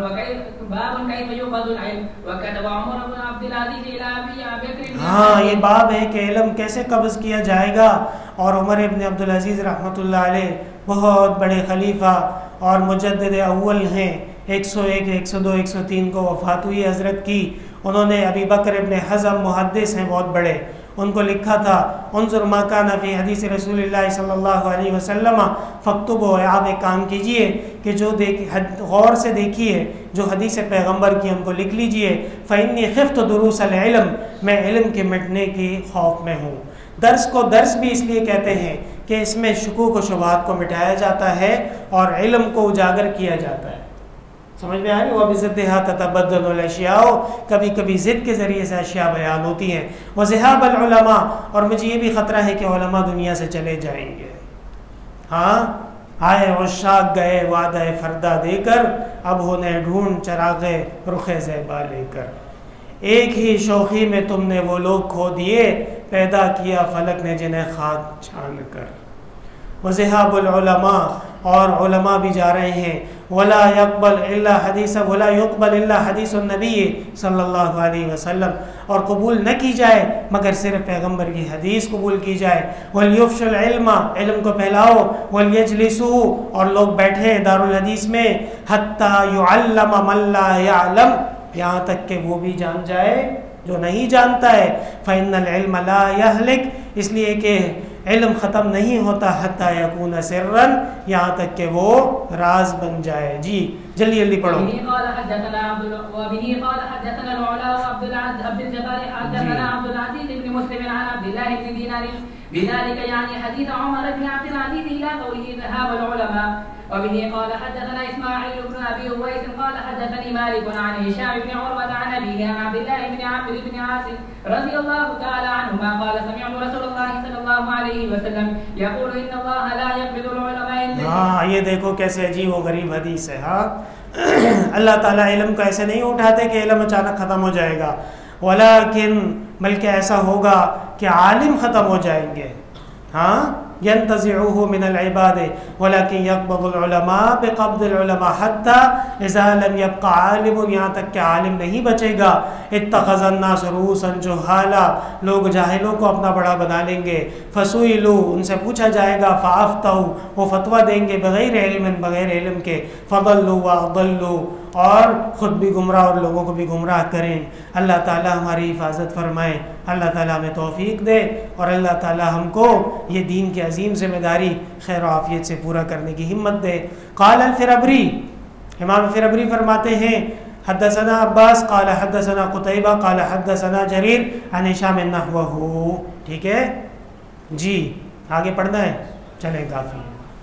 کیف یؤخذ العلم وكتب عمر بن عبد العزيز الى ابي بکر۔ ہاں، یہ باب ہے کہ علم کیسے قبض کیا جائے گا، اور عمر ابن عبد العزیز رحمۃ اللہ علیہ بہت بڑے خلیفہ اور مجدد اول ہیں، 101، 102، 103 کو وفات ہوئی حضرت کی۔ انہوں نے ابی بکر ابن حزم محدث ہیں بہت بڑے، ان کو لکھا تھا انظر ما کان فی حدیث رسول اللہ صلی اللہ علیہ وسلم فاکتبوا، آپ ایک کام کیجئے کہ جو غور سے دیکھیے جو حدیث پیغمبر کی ان کو لکھ لیجئے۔ فإنی خفت دروس العلم، میں علم کے مٹنے کی خوف میں ہوں۔ درس کو درس بھی اس لیے کہتے ہیں کہ اس میں شکوک و شبہات کو مٹایا جاتا ہے اور علم کو اجاگر کیا جاتا ہے۔ سمجھ میں آ رہی؟ وَبِضِدِّهَا تَتَبَدَّلُ الْأَشْيَاءُ، کبھی کبھی ضد کے ذریعے سے اشیاء بیان ہوتی ہیں۔ وَذِهَابَ الْعُلَمَاء، اور مجھے یہ بھی خطرہ ہے کہ علماء دنیا سے چلے جائیں گے۔ ہاں، آئے عشاق گئے وعدہ فردہ دے کر، اب ہونے ڈھونڈ چراغ رخ زیبا لے کر۔ ایک ہی شوخی میں تم نے وہ لوگ کھو دیے، پیدا کیا فلک نے جنہیں خاک چھان کر۔ وذهاب العلماء، اور علماء بھی جا رہے ہیں۔ ولا يقبل الا حدیث ولا يقبل الا حدیث النبی صلی اللہ علیہ وسلم، اور قبول نہ کی جائے مگر صرف پیغمبر کی حدیث قبول کی جائے۔ ولیفش العلم، علم کو پھیلاؤ۔ ولیجلسوا، اور لوگ بیٹھے دارالحدیث میں۔ حتی يعلم من لا يعلم، یہاں تک کہ وہ بھی جان جائے جو نہیں جانتا ہے۔ فإن العلم لا يهلك، اس لیے کہ علم ختم نہیں ہوتا۔ حتی یکون سرا، یہاں تک کہ وہ راز بن جائے۔ جی جلدی جلدی پڑھو۔ وبه قال حدثنا العلا عبد الجبار حدثنا عبد العزيز بن مسلم عن عبد الله بن دينار بذلك يعني حديث عمر بن عبد العزيز الى قوله ذهاب العلماء. وبه قال حدثنا اسماعيل بن ابي اويس قال حدثني مالك عن هشام بن عروه عن ابيه عن عبد الله بن عمرو بن عاص رضي الله تعالى عنهما قال سمعت رسول الله صلى الله عليه وسلم يقول ان الله لا يقبض العلماء الا۔ ہاں، یہ دیکھو کیسے عجیب و غریب حدیث ہے۔ ہاں، اللہ تعالیٰ علم کو ایسے نہیں اٹھاتے کہ علم اچانک ختم ہو جائے گا، ولیکن بلکہ ایسا ہوگا کہ عالم ختم ہو جائیں گے۔ ہاں، ينتزعه من العباد ولكن يقبض العلماء بقبض العلماء حتى اذا لم يبقى عالم، یہاں تک کہ عالم نہیں بچے گا۔ اتخذ الناس رؤوسا جهالا، لوگ جاہلوں کو اپنا بڑا بنا لیں گے۔ فسئلوا، ان سے پوچھا جائے گا۔ فافتوا، وہ فتویٰ دیں گے بغیر علم، بغیر علم کے۔ فضلوا واضلوا، اور خود بھی گمراہ اور لوگوں کو بھی گمراہ کریں۔ اللہ تعالی ہماری حفاظت فرمائے، اللہ تعالی ہمیں توفیق دے، اور اللہ تعالی ہم کو یہ دین کی عظیم ذمہ داری خیر و عافیت سے پورا کرنے کی ہمت دے۔ قال الفرابری، امام فرابری فرماتے ہیں حدثنا عباس قال حدثنا قتیبہ قال حدثنا جریر عن ہشام نحوہ۔ ٹھیک ہے جی، آگے پڑھنا ہے، چلیں کافی۔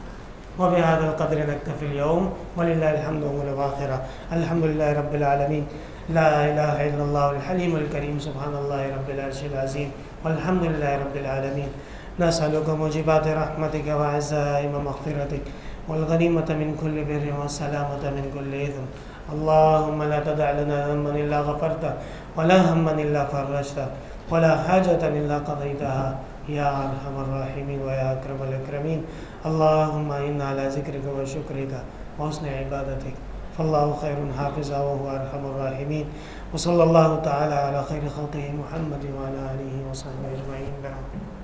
وبهذا القدر نكتفي اليوم ولله الحمد والآخرة۔ الحمد لله رب العالمين، لا إله إلا الله الحليم الكريم، سبحان الله رب العرش العظيم، والحمد لله رب العالمين۔ نسألك موجبات رحمتك وعزائم مغفرتك والغنيمة من كل بر والسلامة من كل إثم۔ اللهم لا تدع لنا ذنبا إلا غفرته ولا هما إلا فرجته ولا حاجة إلا قضيتها يا أرحم الراحمين ويا أكرم الأكرمين۔ اللهم إنا على ذكرك وشكرك وحسن عبادتك، فالله خير حافظا وهو أرحم الراحمين۔ وصلى الله تعالى على خير خلقه محمد وعلى آله وصحبه أجمعين برحمته۔